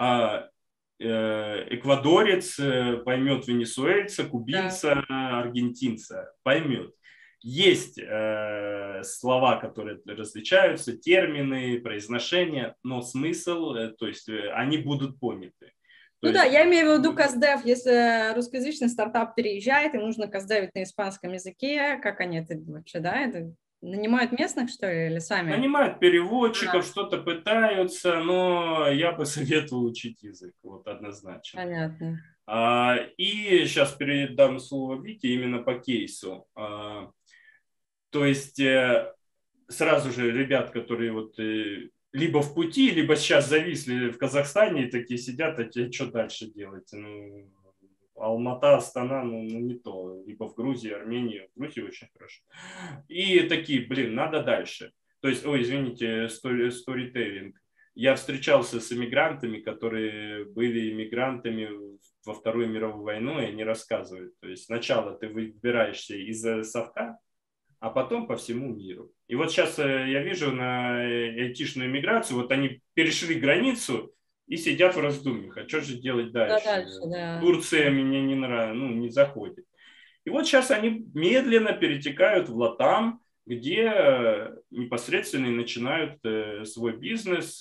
эквадорец поймет венесуэльца, кубинца, аргентинца, поймет. Есть слова, которые различаются, термины, произношения, но смысл, то есть они будут поняты. Ну да, я имею в виду каздев, если русскоязычный стартап переезжает, им нужно каздевить на испанском языке, как они это вообще, да, это нанимают местных, что ли, или сами? Нанимают переводчиков, что-то пытаются, но я бы советовал учить язык, вот однозначно. Понятно. И сейчас передам слово Вике именно по кейсу. То есть сразу же ребят, которые вот либо в пути, либо сейчас зависли в Казахстане и такие сидят, а тебе что дальше делать? Ну, Алмата, Астана, ну не то. Либо в Грузии, Армении. В Грузии очень хорошо. И такие, надо дальше. То есть, извините, сторителлинг. Я встречался с иммигрантами, которые были иммигрантами во Вторую мировую войну, и они рассказывают. То есть сначала ты выбираешься из совка, а потом по всему миру. И вот сейчас я вижу на айтишную миграцию, вот они перешли границу и сидят в раздумьях, а что же делать дальше? Да. Турция мне не нравится, не заходит. И вот сейчас они медленно перетекают в Латам, где непосредственно начинают свой бизнес,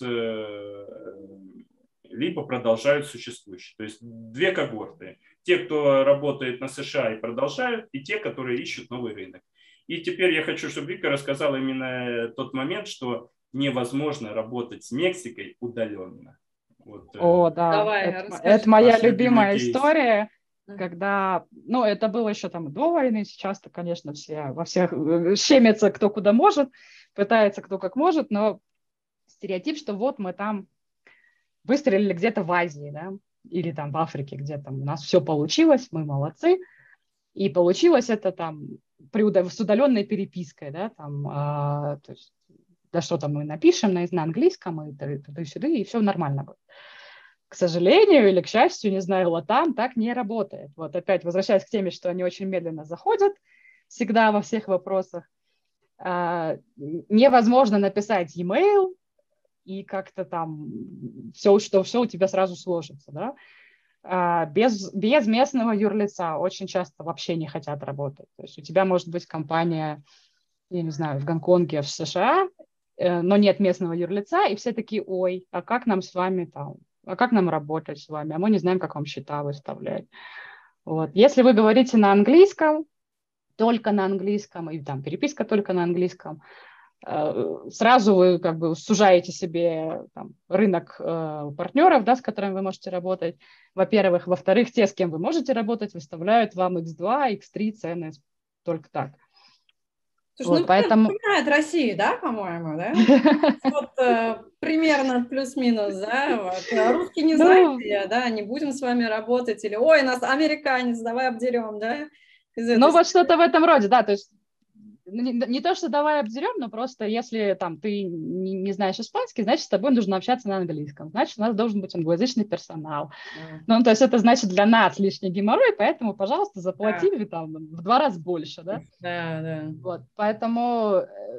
либо продолжают существующий. То есть две когорты. Те, кто работает на США и продолжают, и те, которые ищут новый рынок. И теперь я хочу, чтобы Вика рассказала именно тот момент, что невозможно работать с Мексикой удаленно. Вот, О, да, Давай, это расскажи. моя ваш любимый любимая кейс. история, когда, ну, это было еще там до войны, сейчас-то, конечно, все во всех щемятся кто куда может, пытается кто как может, но стереотип, что вот мы там выстрелили где-то в Азии, да, или там в Африке, где там у нас все получилось, мы молодцы, и получилось это там с удаленной перепиской, да, там, то есть, да что там мы напишем на английском, и туда-сюда, и все нормально будет. К сожалению или к счастью, не знаю, латам так не работает. Вот опять возвращаясь к теме, что они очень медленно заходят всегда во всех вопросах. Невозможно написать e-mail и как-то там все у тебя сразу сложится, да? Без местного юрлица очень часто вообще не хотят работать. То есть у тебя может быть компания, я не знаю, в Гонконге, в США, но нет местного юрлица, и все такие, ой, а как нам с вами там, а как нам работать с вами, а мы не знаем, как вам счета выставлять. Вот. Если вы говорите на английском, только на английском, и там переписка только на английском, сразу вы как бы сужаете себе там, рынок партнеров, да, с которыми вы можете работать, во-первых. Во-вторых, те, с кем вы можете работать, выставляют вам X2, X3 цены только так. Слушай, Вот, ну, поэтому... напоминает Россию, да, по-моему, да? Вот примерно плюс-минус, да, вот. Русские не знаете, да, не будем с вами работать, или, ой, нас американец, давай обдерем, да? Ну, вот что-то в этом роде, да, то есть не то, что давай обдерем, но просто если там ты не знаешь испанский, значит, с тобой нужно общаться на английском, значит, у нас должен быть англоязычный персонал. Ну, то есть это значит для нас лишний геморрой, поэтому, пожалуйста, заплати там в 2 раза больше, да? Да. Вот, поэтому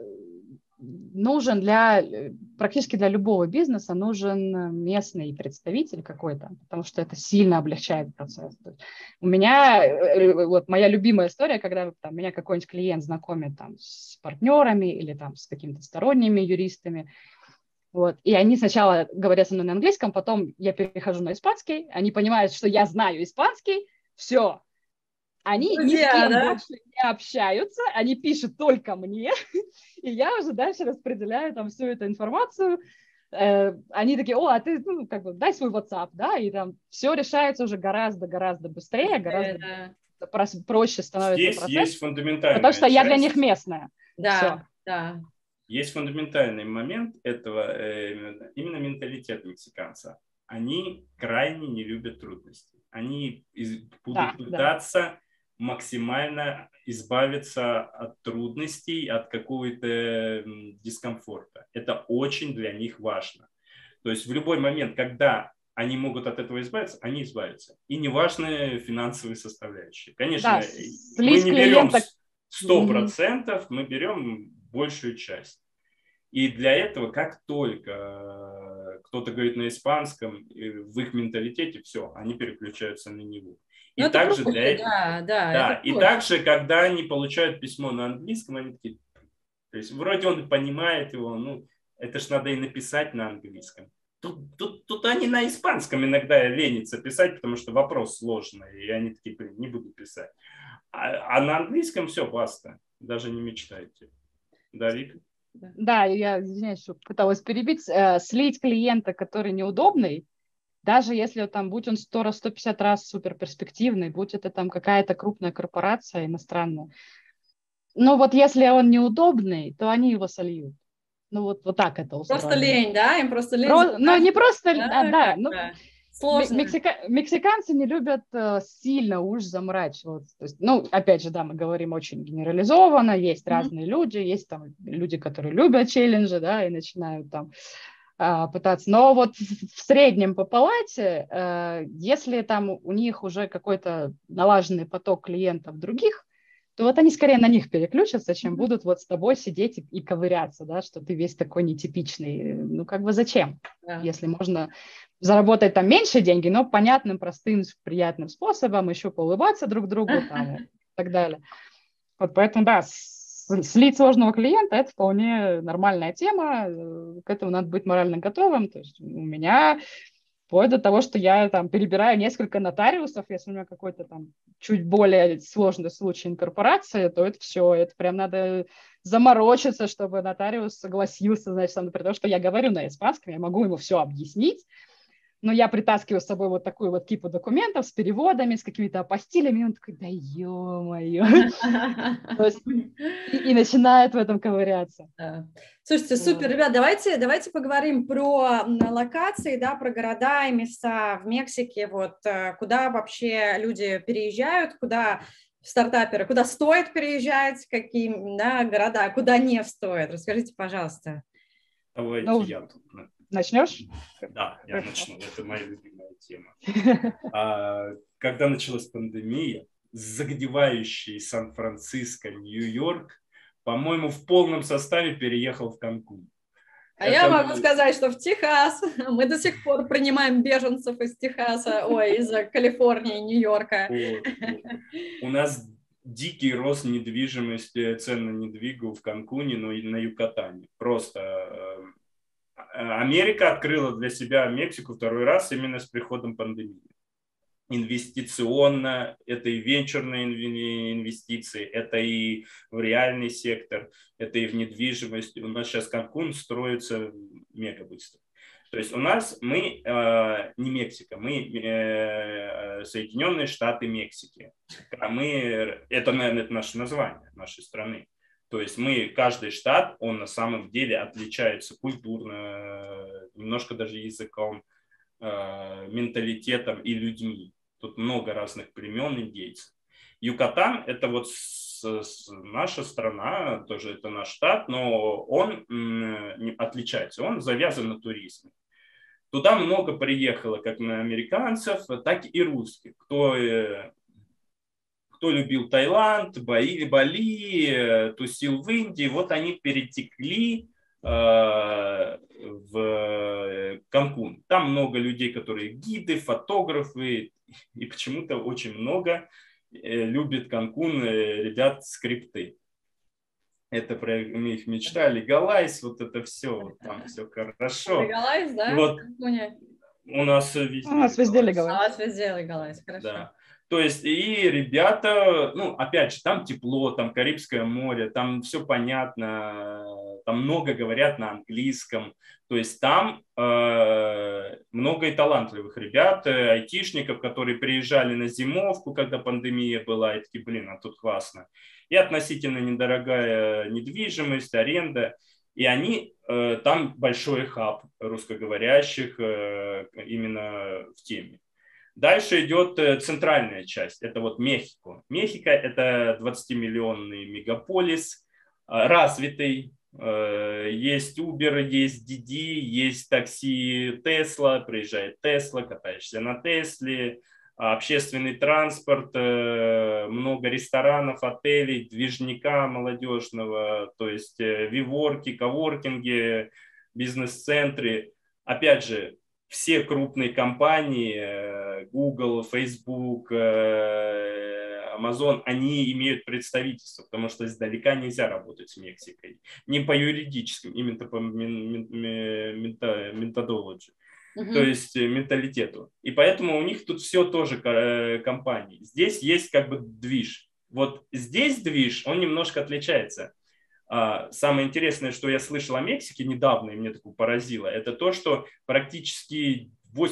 нужен практически для любого бизнеса нужен местный представитель какой-то, потому что это сильно облегчает процесс. У меня, вот моя любимая история, когда там, меня какой-нибудь клиент знакомит там, с партнерами или там, с какими-то сторонними юристами, вот, и они сначала говорят со мной на английском, потом я перехожу на испанский, они понимают, что я знаю испанский, все, они ни с кем больше не общаются, они пишут только мне, и я уже дальше распределяю там всю эту информацию. Они такие, о, а ты, ну, как бы, дай свой WhatsApp, да, и там все решается уже гораздо быстрее, гораздо проще становится Здесь процесс, есть фундаментальная потому что часть. я для них местная. Да. Есть фундаментальный момент этого, именно менталитет мексиканца. Они крайне не любят трудностей. Они будут пытаться максимально избавиться от трудностей, от какого-то дискомфорта. Это очень для них важно. То есть в любой момент, когда они могут от этого избавиться, они избавятся. И неважно финансовые составляющие. Конечно, мы не берем 100%, мы берем большую часть. И для этого, как только кто-то говорит на испанском, в их менталитете, все, они переключаются на него. И ну, также также, когда они получают письмо на английском, они такие, то есть вроде он понимает его, ну, это ж надо и написать на английском. Тут они на испанском иногда ленятся писать, потому что вопрос сложный, и они такие, не буду писать. А на английском все, баста, даже не мечтайте. Да, Вика? Да, я, извиняюсь, что пыталась перебить, слить клиента, который неудобный, даже если там, будь он 100 раз, 150 раз суперперспективный, будь это там какая-то крупная корпорация иностранная, но вот если он неудобный, то они его сольют. Ну вот так это устроено. Просто лень, да? Им просто лень. Ну не просто, да. Ну, сложно. Мексиканцы не любят сильно уж заморачиваться. То есть, ну, опять же, да, мы говорим очень генерализованно, есть разные люди, есть там люди, которые любят челленджи, да, и начинают там пытаться. Но вот в среднем по палате, если там у них уже какой-то налаженный поток клиентов других, то вот они скорее на них переключатся, чем будут вот с тобой сидеть и ковыряться, да, что ты весь такой нетипичный. Ну, как бы зачем? Если можно заработать там меньше деньги, но понятным, простым, приятным способом, еще поулыбаться друг другу там, и так далее. Вот поэтому, да, слить сложного клиента – это вполне нормальная тема, к этому надо быть морально готовым. То есть у меня вплоть до того, что я там перебираю несколько нотариусов, если у меня какой-то там чуть более сложный случай инкорпорации, то это все, это прям надо заморочиться, чтобы нотариус согласился, значит, со мной, при том, что я говорю на испанском, я могу ему все объяснить, но я притаскиваю с собой вот такую вот кипу документов с переводами, с какими-то апостилями, и он такой, да ё-моё. И начинает в этом ковыряться. Слушайте, супер, ребят, давайте поговорим про локации, да, про города и места в Мексике, вот куда вообще люди переезжают, куда стартаперы, куда стоит переезжать, какие, да, города, куда не стоит. Расскажите, пожалуйста. Давайте я тут. Начнешь? Да, я начну. Это моя любимая тема. Когда началась пандемия, загревающий Сан-Франциско, Нью-Йорк, по-моему, в полном составе переехал в Канкун. Я могу сказать, что в Техас мы до сих пор принимаем беженцев из Техаса, из Калифорнии, Нью-Йорка. У нас дикий рост недвижимости, цен на недвигу в Канкуне, но и на Юкатане. Просто Америка открыла для себя Мексику второй раз именно с приходом пандемии. Инвестиционно, это и венчурные инвестиции, это и в реальный сектор, это и в недвижимость. У нас сейчас Канкун строится мега быстро. То есть у нас мы не Мексика, мы Соединенные Штаты Мексики. Это, наверное, это наше название нашей страны. То есть каждый штат, он на самом деле отличается культурно, немножко даже языком, менталитетом и людьми. Тут много разных племен, индейцев. Юкатан – это вот наша страна, тоже это наш штат, но он отличается, он завязан на туризме. Туда много приехало как на американцев, так и русских. Кто любил Таиланд, Бали, тусил в Индии, вот они перетекли в Канкун. Там много людей, которые гиды, фотографы, и почему-то очень много любит Канкун ребят-скрипты. Это про их мечта, Легалайз, вот это все, вот там все хорошо. Легалайз, да? Вот у нас везде Легалайз. У вас везде Легалайз, хорошо. Да. То есть и ребята, опять же, там тепло, там Карибское море, там все понятно, там много говорят на английском. То есть там много и талантливых ребят, айтишников, которые приезжали на зимовку, когда пандемия была, и такие, блин, а тут классно. И относительно недорогая недвижимость, аренда. И они, там большой хаб русскоговорящих именно в теме. Дальше идет центральная часть, это вот Мехико. Мехико – это 20-миллионный мегаполис, развитый. Есть Uber, есть Didi, есть такси Tesla, приезжает Tesla, катаешься на Тесле, общественный транспорт, много ресторанов, отелей, движника молодежного, то есть виворки, коворкинги, бизнес-центры. Опять же, все крупные компании, Google, Facebook, Amazon, они имеют представительство, потому что издалека нельзя работать с Мексикой. Не по юридическим, именно по методологии, то есть менталитету. И поэтому у них тут все тоже компании. Здесь есть как бы движ. Вот здесь движ, он немножко отличается. Самое интересное, что я слышал о Мексике недавно, и меня такое поразило, это то, что практически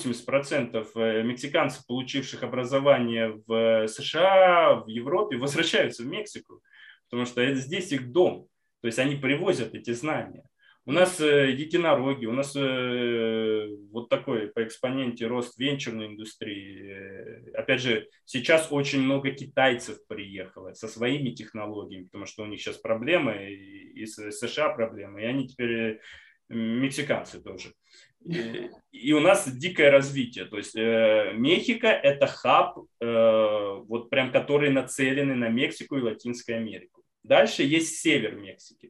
80% мексиканцев, получивших образование в США, в Европе, возвращаются в Мексику, потому что это здесь их дом. То есть они привозят эти знания. У нас единороги, у нас вот такой по экспоненте рост венчурной индустрии. Опять же, сейчас очень много китайцев приехало со своими технологиями, потому что у них сейчас проблемы, и с США проблемы, и они теперь мексиканцы тоже. И у нас дикое развитие. То есть Мехико – это хаб, вот прям который нацеленный на Мексику и Латинскую Америку. Дальше есть север Мексики.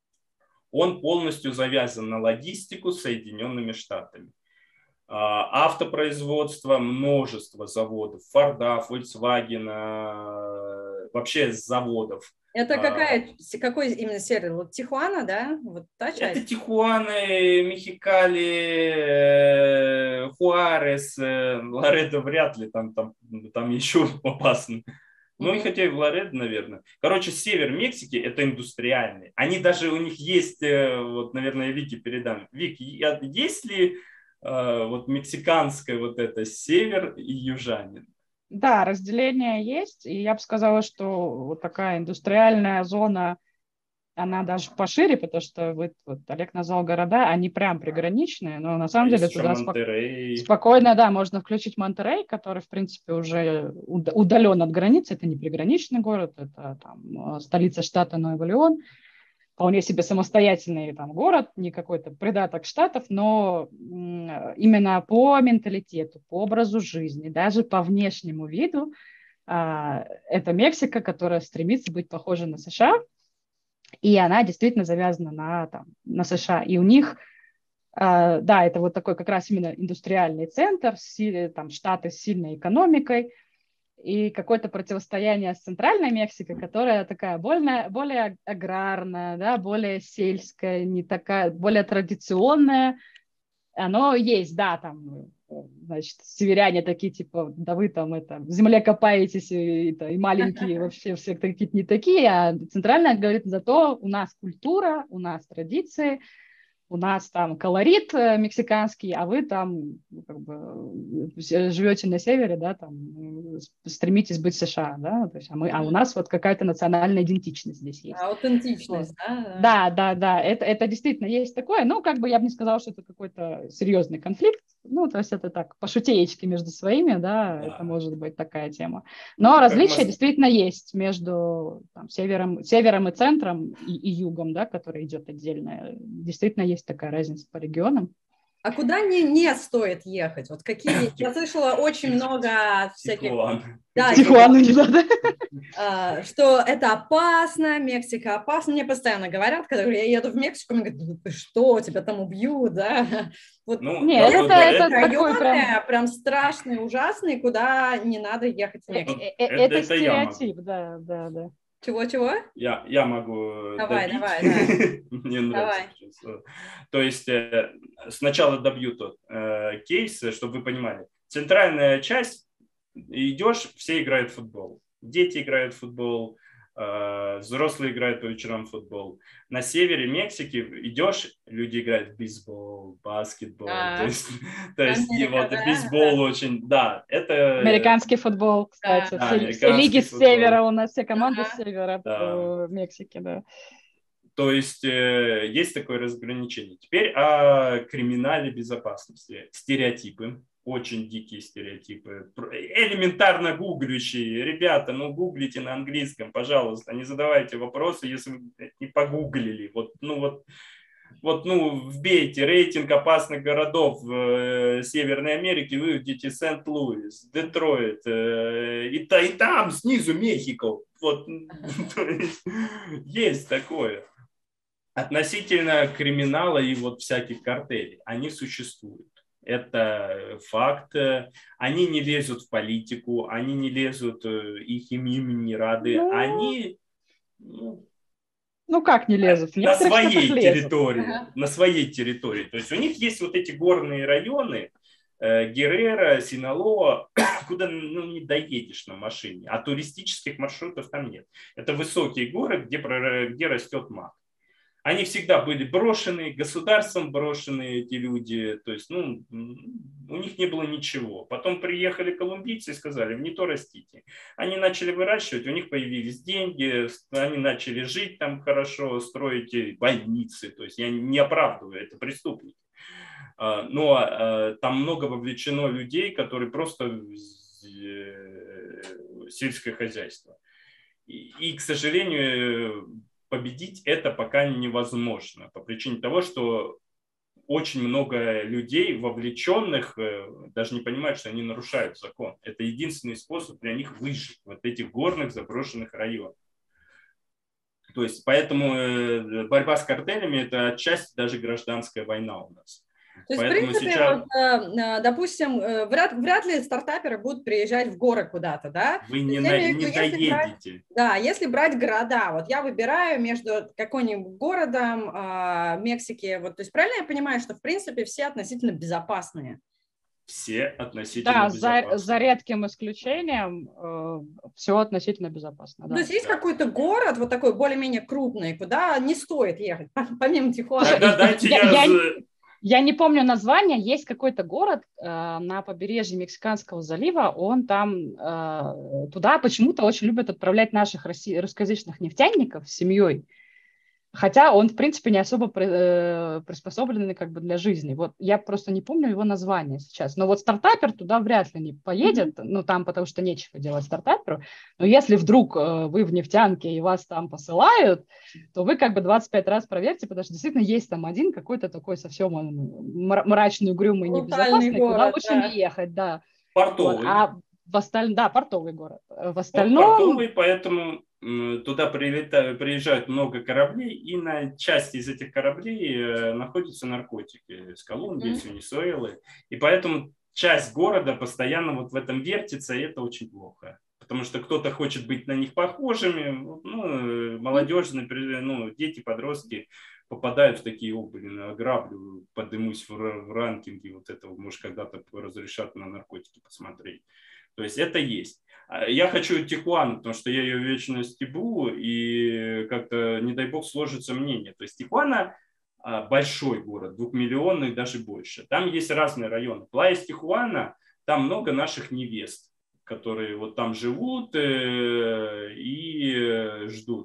Он полностью завязан на логистику с Соединенными Штатами. Автопроизводство, множество заводов, Форда, Volkswagen, вообще заводов. Это какой именно север? Вот Тихуана, да? Вот та часть? Это Тихуана, Мехикали, Хуарес, Ларедо вряд ли, там еще опасно. Ну, и хотя и в Ларедо, наверное. Короче, север Мексики – это индустриальный. Они даже, у них есть, вот, наверное, я Вике передам. Вик, есть ли вот мексиканское вот это север и южанин? Да, разделение есть, и я бы сказала, что вот такая индустриальная зона, она даже пошире, потому что вот Олег назвал города, они прям приграничные, но на самом деле есть еще туда Монтеррей. спокойно, да, можно включить Монтеррей, который, в принципе, уже удален от границы, это не приграничный город, это там столица штата Нуэво Леон, вполне себе самостоятельный там город, не какой-то придаток штатов, но именно по менталитету, по образу жизни, даже по внешнему виду, это Мексика, которая стремится быть похожей на США, и она действительно завязана на США. И у них, да, это вот такой как раз именно индустриальный центр, там штаты с сильной экономикой, и какое-то противостояние с центральной Мексикой, которая такая более аграрная, да, более сельская, не такая, более традиционная. Оно есть, да, там, значит, северяне такие, типа, да вы там это, в земле копаетесь, и маленькие вообще все какие-то не такие, а центральная говорит, зато у нас культура, у нас традиции, у нас там колорит мексиканский, а вы там как бы живете на севере, да, там стремитесь быть США, да, то есть, а у нас вот какая-то национальная идентичность здесь есть. Аутентичность, вот. Да, это действительно есть такое, ну, как бы я бы не сказала, что это какой-то серьезный конфликт, ну, то есть это так, по шутеечке между своими, да, это может быть такая тема. Но различия действительно есть между там, севером и центром и югом, да, который идет отдельно. Действительно есть такая разница по регионам. А куда не стоит ехать? Вот какие? Я слышала очень много всяких... Да, Тихуану не надо. Что это опасно, Мексика опасна. Мне постоянно говорят, когда я еду в Мексику, мне говорят, ты что, тебя там убьют, да? Вот, нет, это районы прям страшные, ужасные, куда не надо ехать в Мексику. Это стереотип, да. Чего? Я могу добить. Давай. Мне нравится. То есть сначала добью тот кейс, чтобы вы понимали. Центральная часть, идешь, все играют в футбол. Дети играют в футбол, взрослые играют по вечерам в футбол. На севере Мексики идешь, люди играют в бейсбол, баскетбол. То есть вот бейсбол очень, да, это... Американский футбол, кстати. Все лиги с севера, у нас все команды с севера в Мексике, да. То есть есть такое разграничение. Теперь о криминале безопасности. Стереотипы. Очень дикие стереотипы. Элементарно гуглющие. Ребята, гуглите на английском, пожалуйста. Не задавайте вопросы, если вы не погуглили. Вбейте рейтинг опасных городов в Северной Америке, вы увидите Сент-Луис, Детройт, и там снизу Мехико. Есть такое. Относительно криминала и всяких картелей. Они существуют. Это факт. Они не лезут в политику, они не лезут, их им не рады. Они... как не лезут? На своей территории. На своей территории. То есть у них есть вот эти горные районы, Геррера, Синалоа, куда не доедешь на машине, а туристических маршрутов там нет. Это высокие горы, где растет мак. Они всегда были брошены, государством брошены эти люди, то есть, у них не было ничего. Потом приехали колумбийцы и сказали, не то растите. Они начали выращивать, у них появились деньги, они начали жить там хорошо, строить больницы, то есть я не оправдываю, это преступники. Но там много вовлечено людей, которые просто сельское хозяйство. И, к сожалению, победить это пока невозможно по причине того, что очень много людей, вовлеченных, даже не понимают, что они нарушают закон. Это единственный способ для них выжить в этих горных заброшенных районах. То есть поэтому борьба с картелями – это отчасти даже гражданская война у нас. То есть, в принципе, допустим, вряд ли стартаперы будут приезжать в горы куда-то, да? Вы не доедете. Если брать города, я выбираю между каким-нибудь городом Мексики, то есть правильно я понимаю, что, в принципе, все относительно безопасные? все относительно Да, за безопасны. редким исключением все относительно безопасно. То Да. есть есть какой-то город, вот такой более-менее крупный, куда не стоит ехать, помимо Тихуана? Тогда дайте Я не помню название, есть какой-то город на побережье Мексиканского залива, он там, туда почему-то очень любят отправлять наших русскоязычных нефтяников с семьей, хотя он, в принципе, не особо приспособленный как бы для жизни. Вот я просто не помню его название сейчас. Но вот стартапер туда вряд ли не поедет, ну там потому что нечего делать стартаперу. Но если вдруг вы в нефтянке и вас там посылают, то вы как бы 25 раз проверьте, потому что действительно есть там один какой-то такой совсем мрачный, угрюмый, Брутальный небезопасный, куда город, лучше да. не ехать, да. Вот. портовый. А в остальном, да, портовый город. В Вот остальном... портовый, поэтому туда приезжают много кораблей, и на части из этих кораблей находятся наркотики с Колумбии, с Венесуэлы. И поэтому часть города постоянно вот в этом вертится, и это очень плохо. Потому что кто-то хочет быть на них похожими, ну, молодежь, например, ну, дети, подростки попадают в такие блин, граблю, поднимусь в ранкинге вот этого, может, когда-то разрешат на наркотики посмотреть. То есть это есть. Я хочу Тихуану, потому что я ее вечно стебу, и как-то, не дай бог, сложится мнение. То есть Тихуана большой город, 2-миллионный, даже больше. Там есть разные районы. Плайя Тихуана, там много наших невест, которые вот там живут и ждут.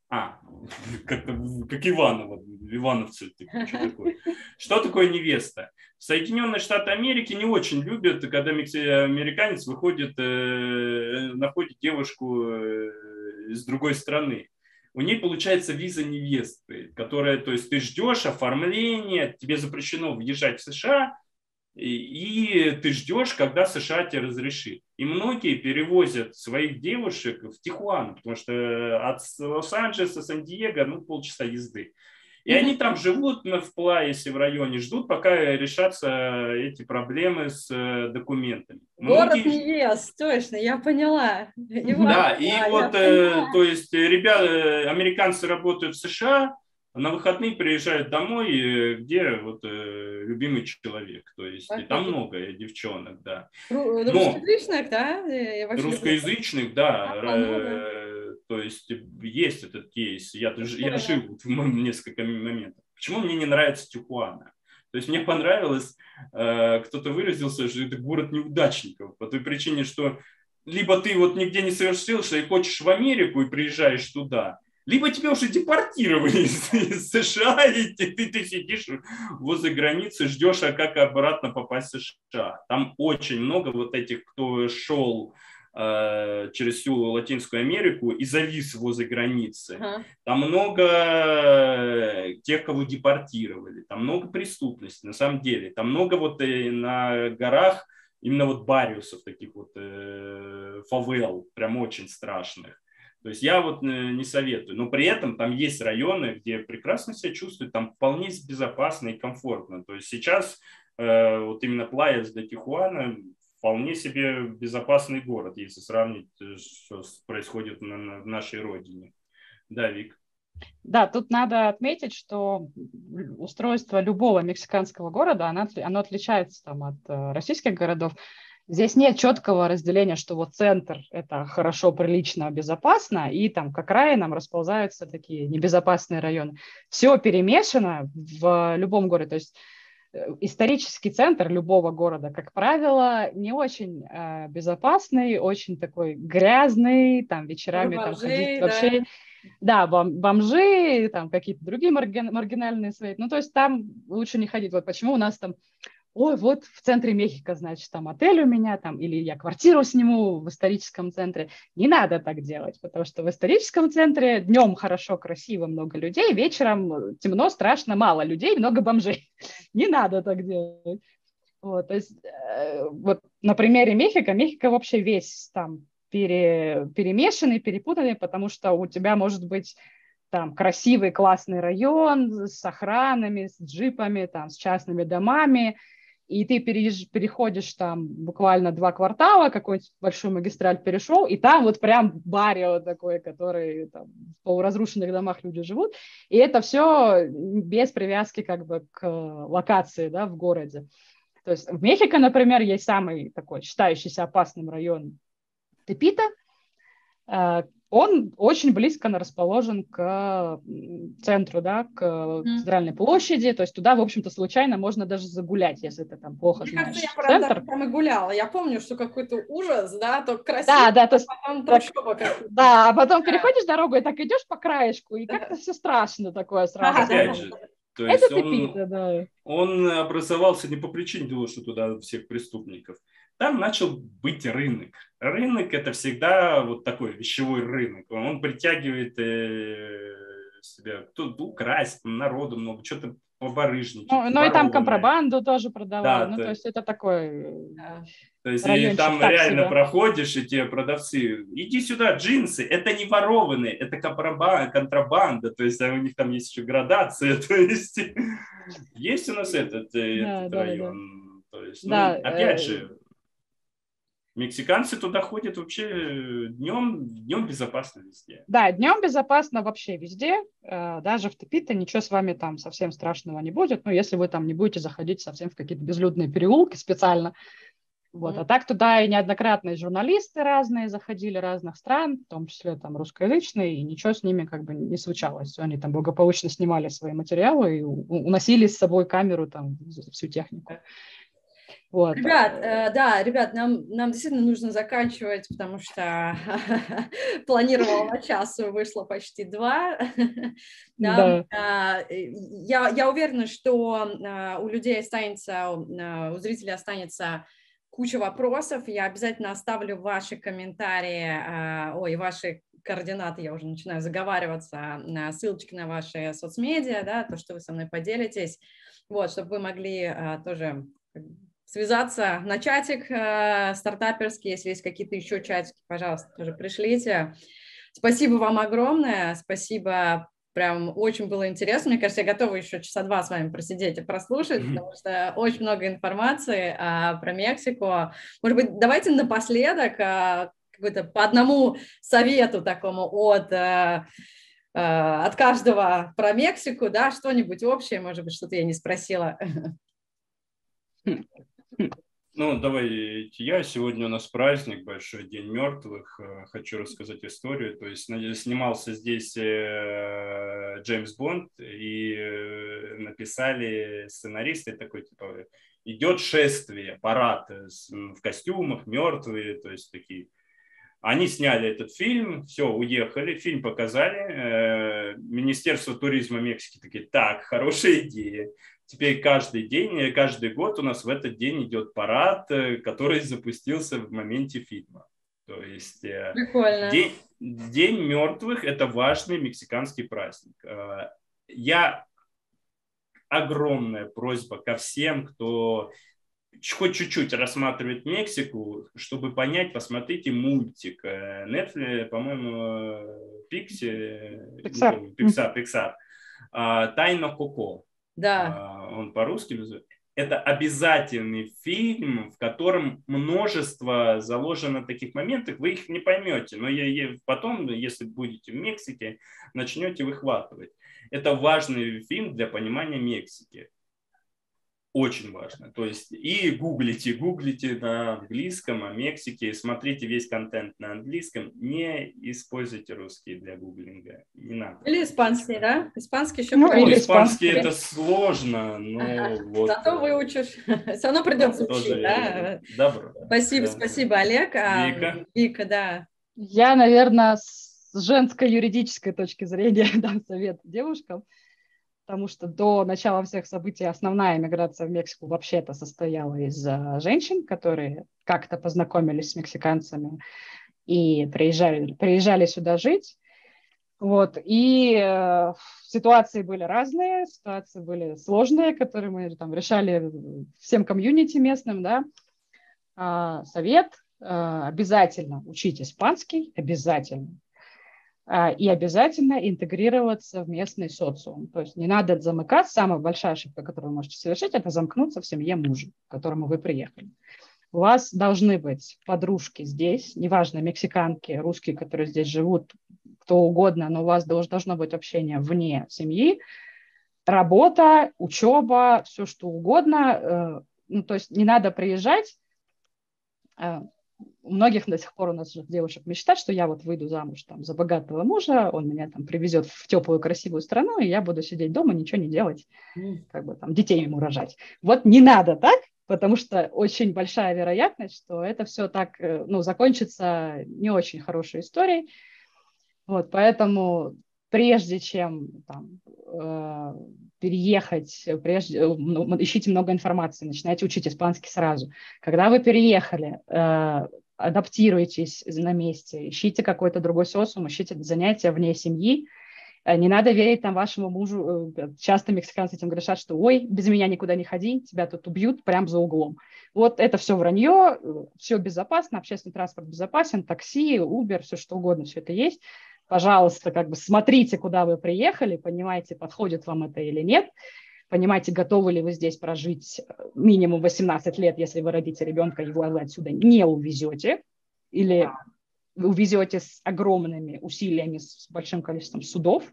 Как Иваново, ивановцы, что такое? Что такое невеста? Соединенные Штаты Америки не очень любят, когда американец выходит, находит девушку с другой страны. У ней получается виза невесты, которая, то есть ты ждешь оформления, тебе запрещено въезжать в США, и ты ждешь, когда США тебе разрешит. И многие перевозят своих девушек в Тихуану, потому что от Лос-Анджелеса, Сан-Диего, ну, полчаса езды. И они там живут в Плайесе в районе, ждут, пока решатся эти проблемы с документами. Город невест, точно, я поняла. Да, и вот, то есть, ребята, американцы работают в США, на выходные приезжают домой, где вот любимый человек. То есть там много девчонок, да. Русскоязычных, да? Русскоязычных, да. То есть есть этот кейс. Я жил в несколько моментах. Почему мне не нравится Тихуана? То есть мне понравилось, кто-то выразился, что это город неудачников. По той причине, что либо ты вот нигде не совершился и хочешь в Америку и приезжаешь туда, либо тебя уже депортировали из США, и ты сидишь возле границы, ждешь, а как обратно попасть в США. Там очень много вот этих, кто шел через всю Латинскую Америку и завис возле границы. Там много тех, кого депортировали, там много преступности, на самом деле. Там много вот на горах именно вот бариусов, таких вот фавел, прям очень страшных. То есть я вот не советую. Но при этом там есть районы, где прекрасно себя чувствуют, там вполне безопасно и комфортно. То есть сейчас вот именно Плайес де Тихуана вполне себе безопасный город, если сравнить, что происходит на нашей родине. Да, Вик? Да, тут надо отметить, что устройство любого мексиканского города, оно отличается там, от российских городов. Здесь нет четкого разделения, что вот центр – это хорошо, прилично, безопасно, и там к окраинам расползаются такие небезопасные районы. Все перемешано в любом городе. То есть исторический центр любого города, как правило, не очень безопасный, очень такой грязный, там вечерами бомжи, там ходить вообще... Да, бомжи, там какие-то другие маргинальные свои. Ну, то есть там лучше не ходить. Вот почему у нас там, ой, вот в центре Мехико, значит, там отель у меня, там, или я квартиру сниму в историческом центре. Не надо так делать, потому что в историческом центре днем хорошо, красиво, много людей, вечером темно, страшно, мало людей, много бомжей. Не надо так делать. Вот, то есть, вот на примере Мехико вообще весь там перемешанный, перепутанный, потому что у тебя может быть там красивый, классный район с охранами, с джипами, там, с частными домами, и ты переходишь там буквально 2 квартала, какой-нибудь большой магистраль перешел, и там вот прям барио такой, который там, в полуразрушенных домах люди живут, и это все без привязки как бы к локации, да, в городе. То есть в Мехико, например, есть самый такой считающийся опасным район Тепита. Он очень близко расположен к центру, да, к центральной площади. То есть туда, в общем-то, случайно можно даже загулять, если ты там плохо Мне знаешь кажется, я центр. там и гуляла. Я помню, что какой-то ужас, да, то красиво, Да, то есть, потом трущоба какая-то. да, а потом переходишь дорогу и так идешь по краешку, и как-то все страшно такое сразу. Опять же, то Это есть Тепита, да. он образовался не по причине того, что туда всех преступников. Там начал быть рынок. Рынок – это всегда вот такой вещевой рынок. Он притягивает себя, кто-то украсть, народу много, что-то побарыжничать, Ну и там ворованное. контрабанду тоже продавали. Да, То есть это такой то есть и райончик там так реально себе. проходишь, и те продавцы, иди сюда, джинсы, это не ворованные, это контрабанда, то есть у них там есть еще градация, то есть есть у нас этот район. То есть, опять же, мексиканцы туда ходят вообще днем безопасно везде. Да, днем безопасно вообще везде, даже в Тепито ничего с вами там совсем страшного не будет, ну, если вы там не будете заходить совсем в какие-то безлюдные переулки специально. Вот. А так туда и неоднократно журналисты разные заходили, разных стран, в том числе там русскоязычные, и ничего с ними как бы не случалось. Они там благополучно снимали свои материалы и уносили с собой камеру, там, всю технику. Вот. Ребят, нам действительно нужно заканчивать, потому что планировала на час, вышло почти 2. Да. Я уверена, что у людей останется, у зрителей останется куча вопросов. Я обязательно оставлю ваши комментарии, ваши координаты, я уже начинаю заговариваться, ссылочки на ваши соцмедиа, да, то, что вы со мной поделитесь, вот, чтобы вы могли тоже связаться на чатик стартаперский, если есть какие-то еще чатики, пожалуйста, тоже пришлите. Спасибо вам огромное, спасибо, прям очень было интересно. Мне кажется, я готова еще часа 2 с вами просидеть и прослушать, потому что очень много информации про Мексику. Может быть, давайте напоследок какой-то по одному совету такому от каждого про Мексику, да, что-нибудь общее, может быть, что-то я не спросила. Ну, давайте я. Сегодня у нас праздник, большой День мертвых. Хочу рассказать историю. То есть снимался здесь Джеймс Бонд, и написали сценаристы такой, типа, идет шествие, парад в костюмах, мертвые, то есть такие. Они сняли этот фильм, все, уехали, фильм показали. Министерство туризма Мексики такие, так, хорошая идея. Теперь каждый день, каждый год у нас в этот день идет парад, который запустился в моменте фильма. То есть День мертвых – это важный мексиканский праздник. Огромная просьба ко всем, кто хоть чуть-чуть рассматривает Мексику, чтобы понять, посмотрите мультик. Netflix, по-моему, Pixar. «Тайна Коко». Да. Он по-русски называется. Это обязательный фильм, в котором множество заложено таких моментов, вы их не поймете, но потом, если будете в Мексике, начнете выхватывать. Это важный фильм для понимания Мексики. Очень важно. То есть и гуглите на английском о Мексике, смотрите весь контент на английском, не используйте русский для гуглинга. Не надо. Или испанский, да? Испанский еще испанский это сложно, но вот. Зато выучишь. Все равно придется учить, да? Добро. Спасибо, Олег. Вика, да. Я, наверное, с женской юридической точки зрения дам совет девушкам, потому что до начала всех событий основная эмиграция в Мексику вообще-то состояла из женщин, которые как-то познакомились с мексиканцами и приезжали сюда жить. Вот. И ситуации были разные, ситуации были сложные, которые мы там решали всем комьюнити местным, да. Совет: обязательно учить испанский, обязательно. И обязательно интегрироваться в местный социум. То есть не надо замыкаться. Самая большая ошибка, которую вы можете совершить, это замкнуться в семье мужа, к которому вы приехали. У вас должны быть подружки здесь, неважно, мексиканки, русские, которые здесь живут, кто угодно, но у вас должно быть общение вне семьи, работа, учеба, все что угодно. ну, то есть не надо приезжать. У многих до сих пор у нас девушек мечта, что я вот выйду замуж там за богатого мужа, он меня там привезет в теплую красивую страну, и я буду сидеть дома, ничего не делать, как бы там детей ему рожать. Вот не надо так, потому что очень большая вероятность, что это все так, ну, закончится не очень хорошей историей. Вот, поэтому прежде чем там, переехать, ищите много информации, начинайте учить испанский сразу. Когда вы переехали, адаптируйтесь на месте, ищите какой-то другой социум, ищите занятия вне семьи. Не надо верить там вашему мужу. Часто мексиканцы этим грешат, что ой, без меня никуда не ходи, тебя тут убьют прямо за углом. Вот это все вранье, все безопасно, общественный транспорт безопасен, такси, Uber, все что угодно, все это есть. Пожалуйста, как бы смотрите, куда вы приехали, понимаете, подходит вам это или нет, понимаете, готовы ли вы здесь прожить минимум 18 лет, если вы родите ребенка, его вы отсюда не увезете, или увезете с огромными усилиями, с большим количеством судов.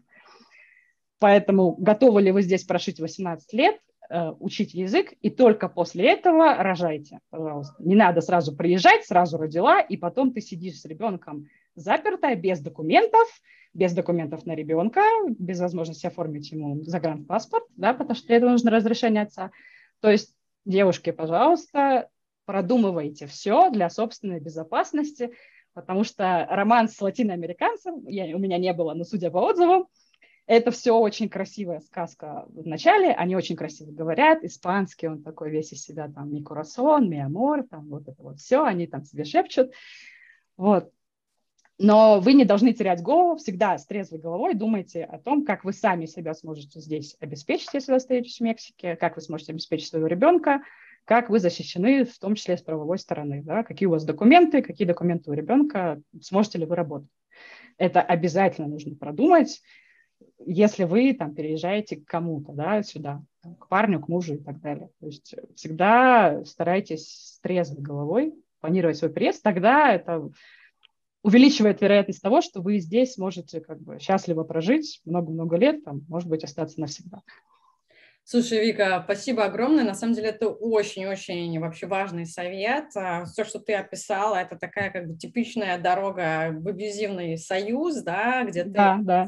Поэтому готовы ли вы здесь прожить 18 лет, учить язык, и только после этого рожайте, пожалуйста. Не надо сразу приезжать, сразу родила, и потом ты сидишь с ребенком запертая, без документов на ребенка, без возможности оформить ему загранпаспорт, да, потому что для этого нужно разрешение отца. То есть, девушки, пожалуйста, продумывайте все для собственной безопасности, потому что роман с латиноамериканцем, у меня не было, но судя по отзывам, это все очень красивая сказка в начале, они очень красиво говорят, испанский, он такой весь из себя, там, mi corazón, mi amor, там, вот это вот все, они там себе шепчут, вот. Но вы не должны терять голову, всегда с трезвой головой думайте о том, как вы сами себя сможете здесь обеспечить, если вы остаетесь в Мексике, как вы сможете обеспечить своего ребенка, как вы защищены, в том числе с правовой стороны, да? Какие у вас документы, какие документы у ребенка, сможете ли вы работать. Это обязательно нужно продумать, если вы там переезжаете к кому-то, да, сюда, к парню, к мужу и так далее. То есть всегда старайтесь с трезвой головой планировать свой приезд, тогда это увеличивает вероятность того, что вы здесь можете как бы счастливо прожить много-много лет, там, может быть, остаться навсегда. Слушай, Вика, спасибо огромное. На самом деле это очень-очень вообще важный совет. Все, что ты описала, это такая как бы типичная дорога в абьюзивный союз, да, где ты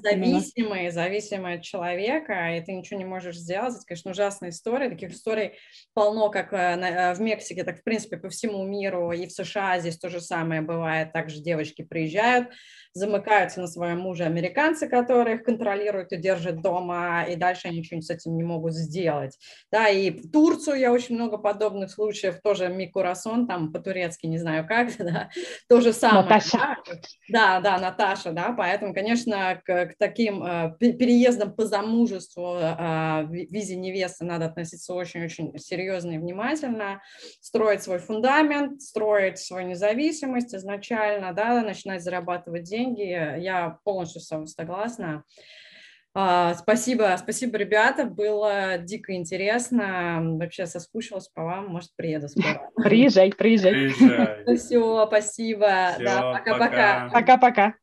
зависимый от человека, и ты ничего не можешь сделать. Это, конечно, ужасная история. Таких историй полно, как в Мексике, так, в принципе, по всему миру. И в США здесь то же самое бывает. Также девочки приезжают, замыкаются на своем муже американцы, которые их контролируют и держат дома, и дальше они ничего с этим не могут сделать. Да, и в Турцию я очень много подобных случаев, тоже mi corazón, там по-турецки не знаю как, да, то же самое. Наташа. Да, Наташа, да, поэтому, конечно, к таким переездам по замужеству в визе невесты надо относиться очень-очень серьезно и внимательно, строить свой фундамент, строить свою независимость изначально, да, начинать зарабатывать деньги. Я полностью с вами согласна. Спасибо, ребята, было дико интересно. Вообще соскучилась по вам, может, приеду скоро. Приезжай. Все, спасибо. Все, да, пока-пока. Пока-пока.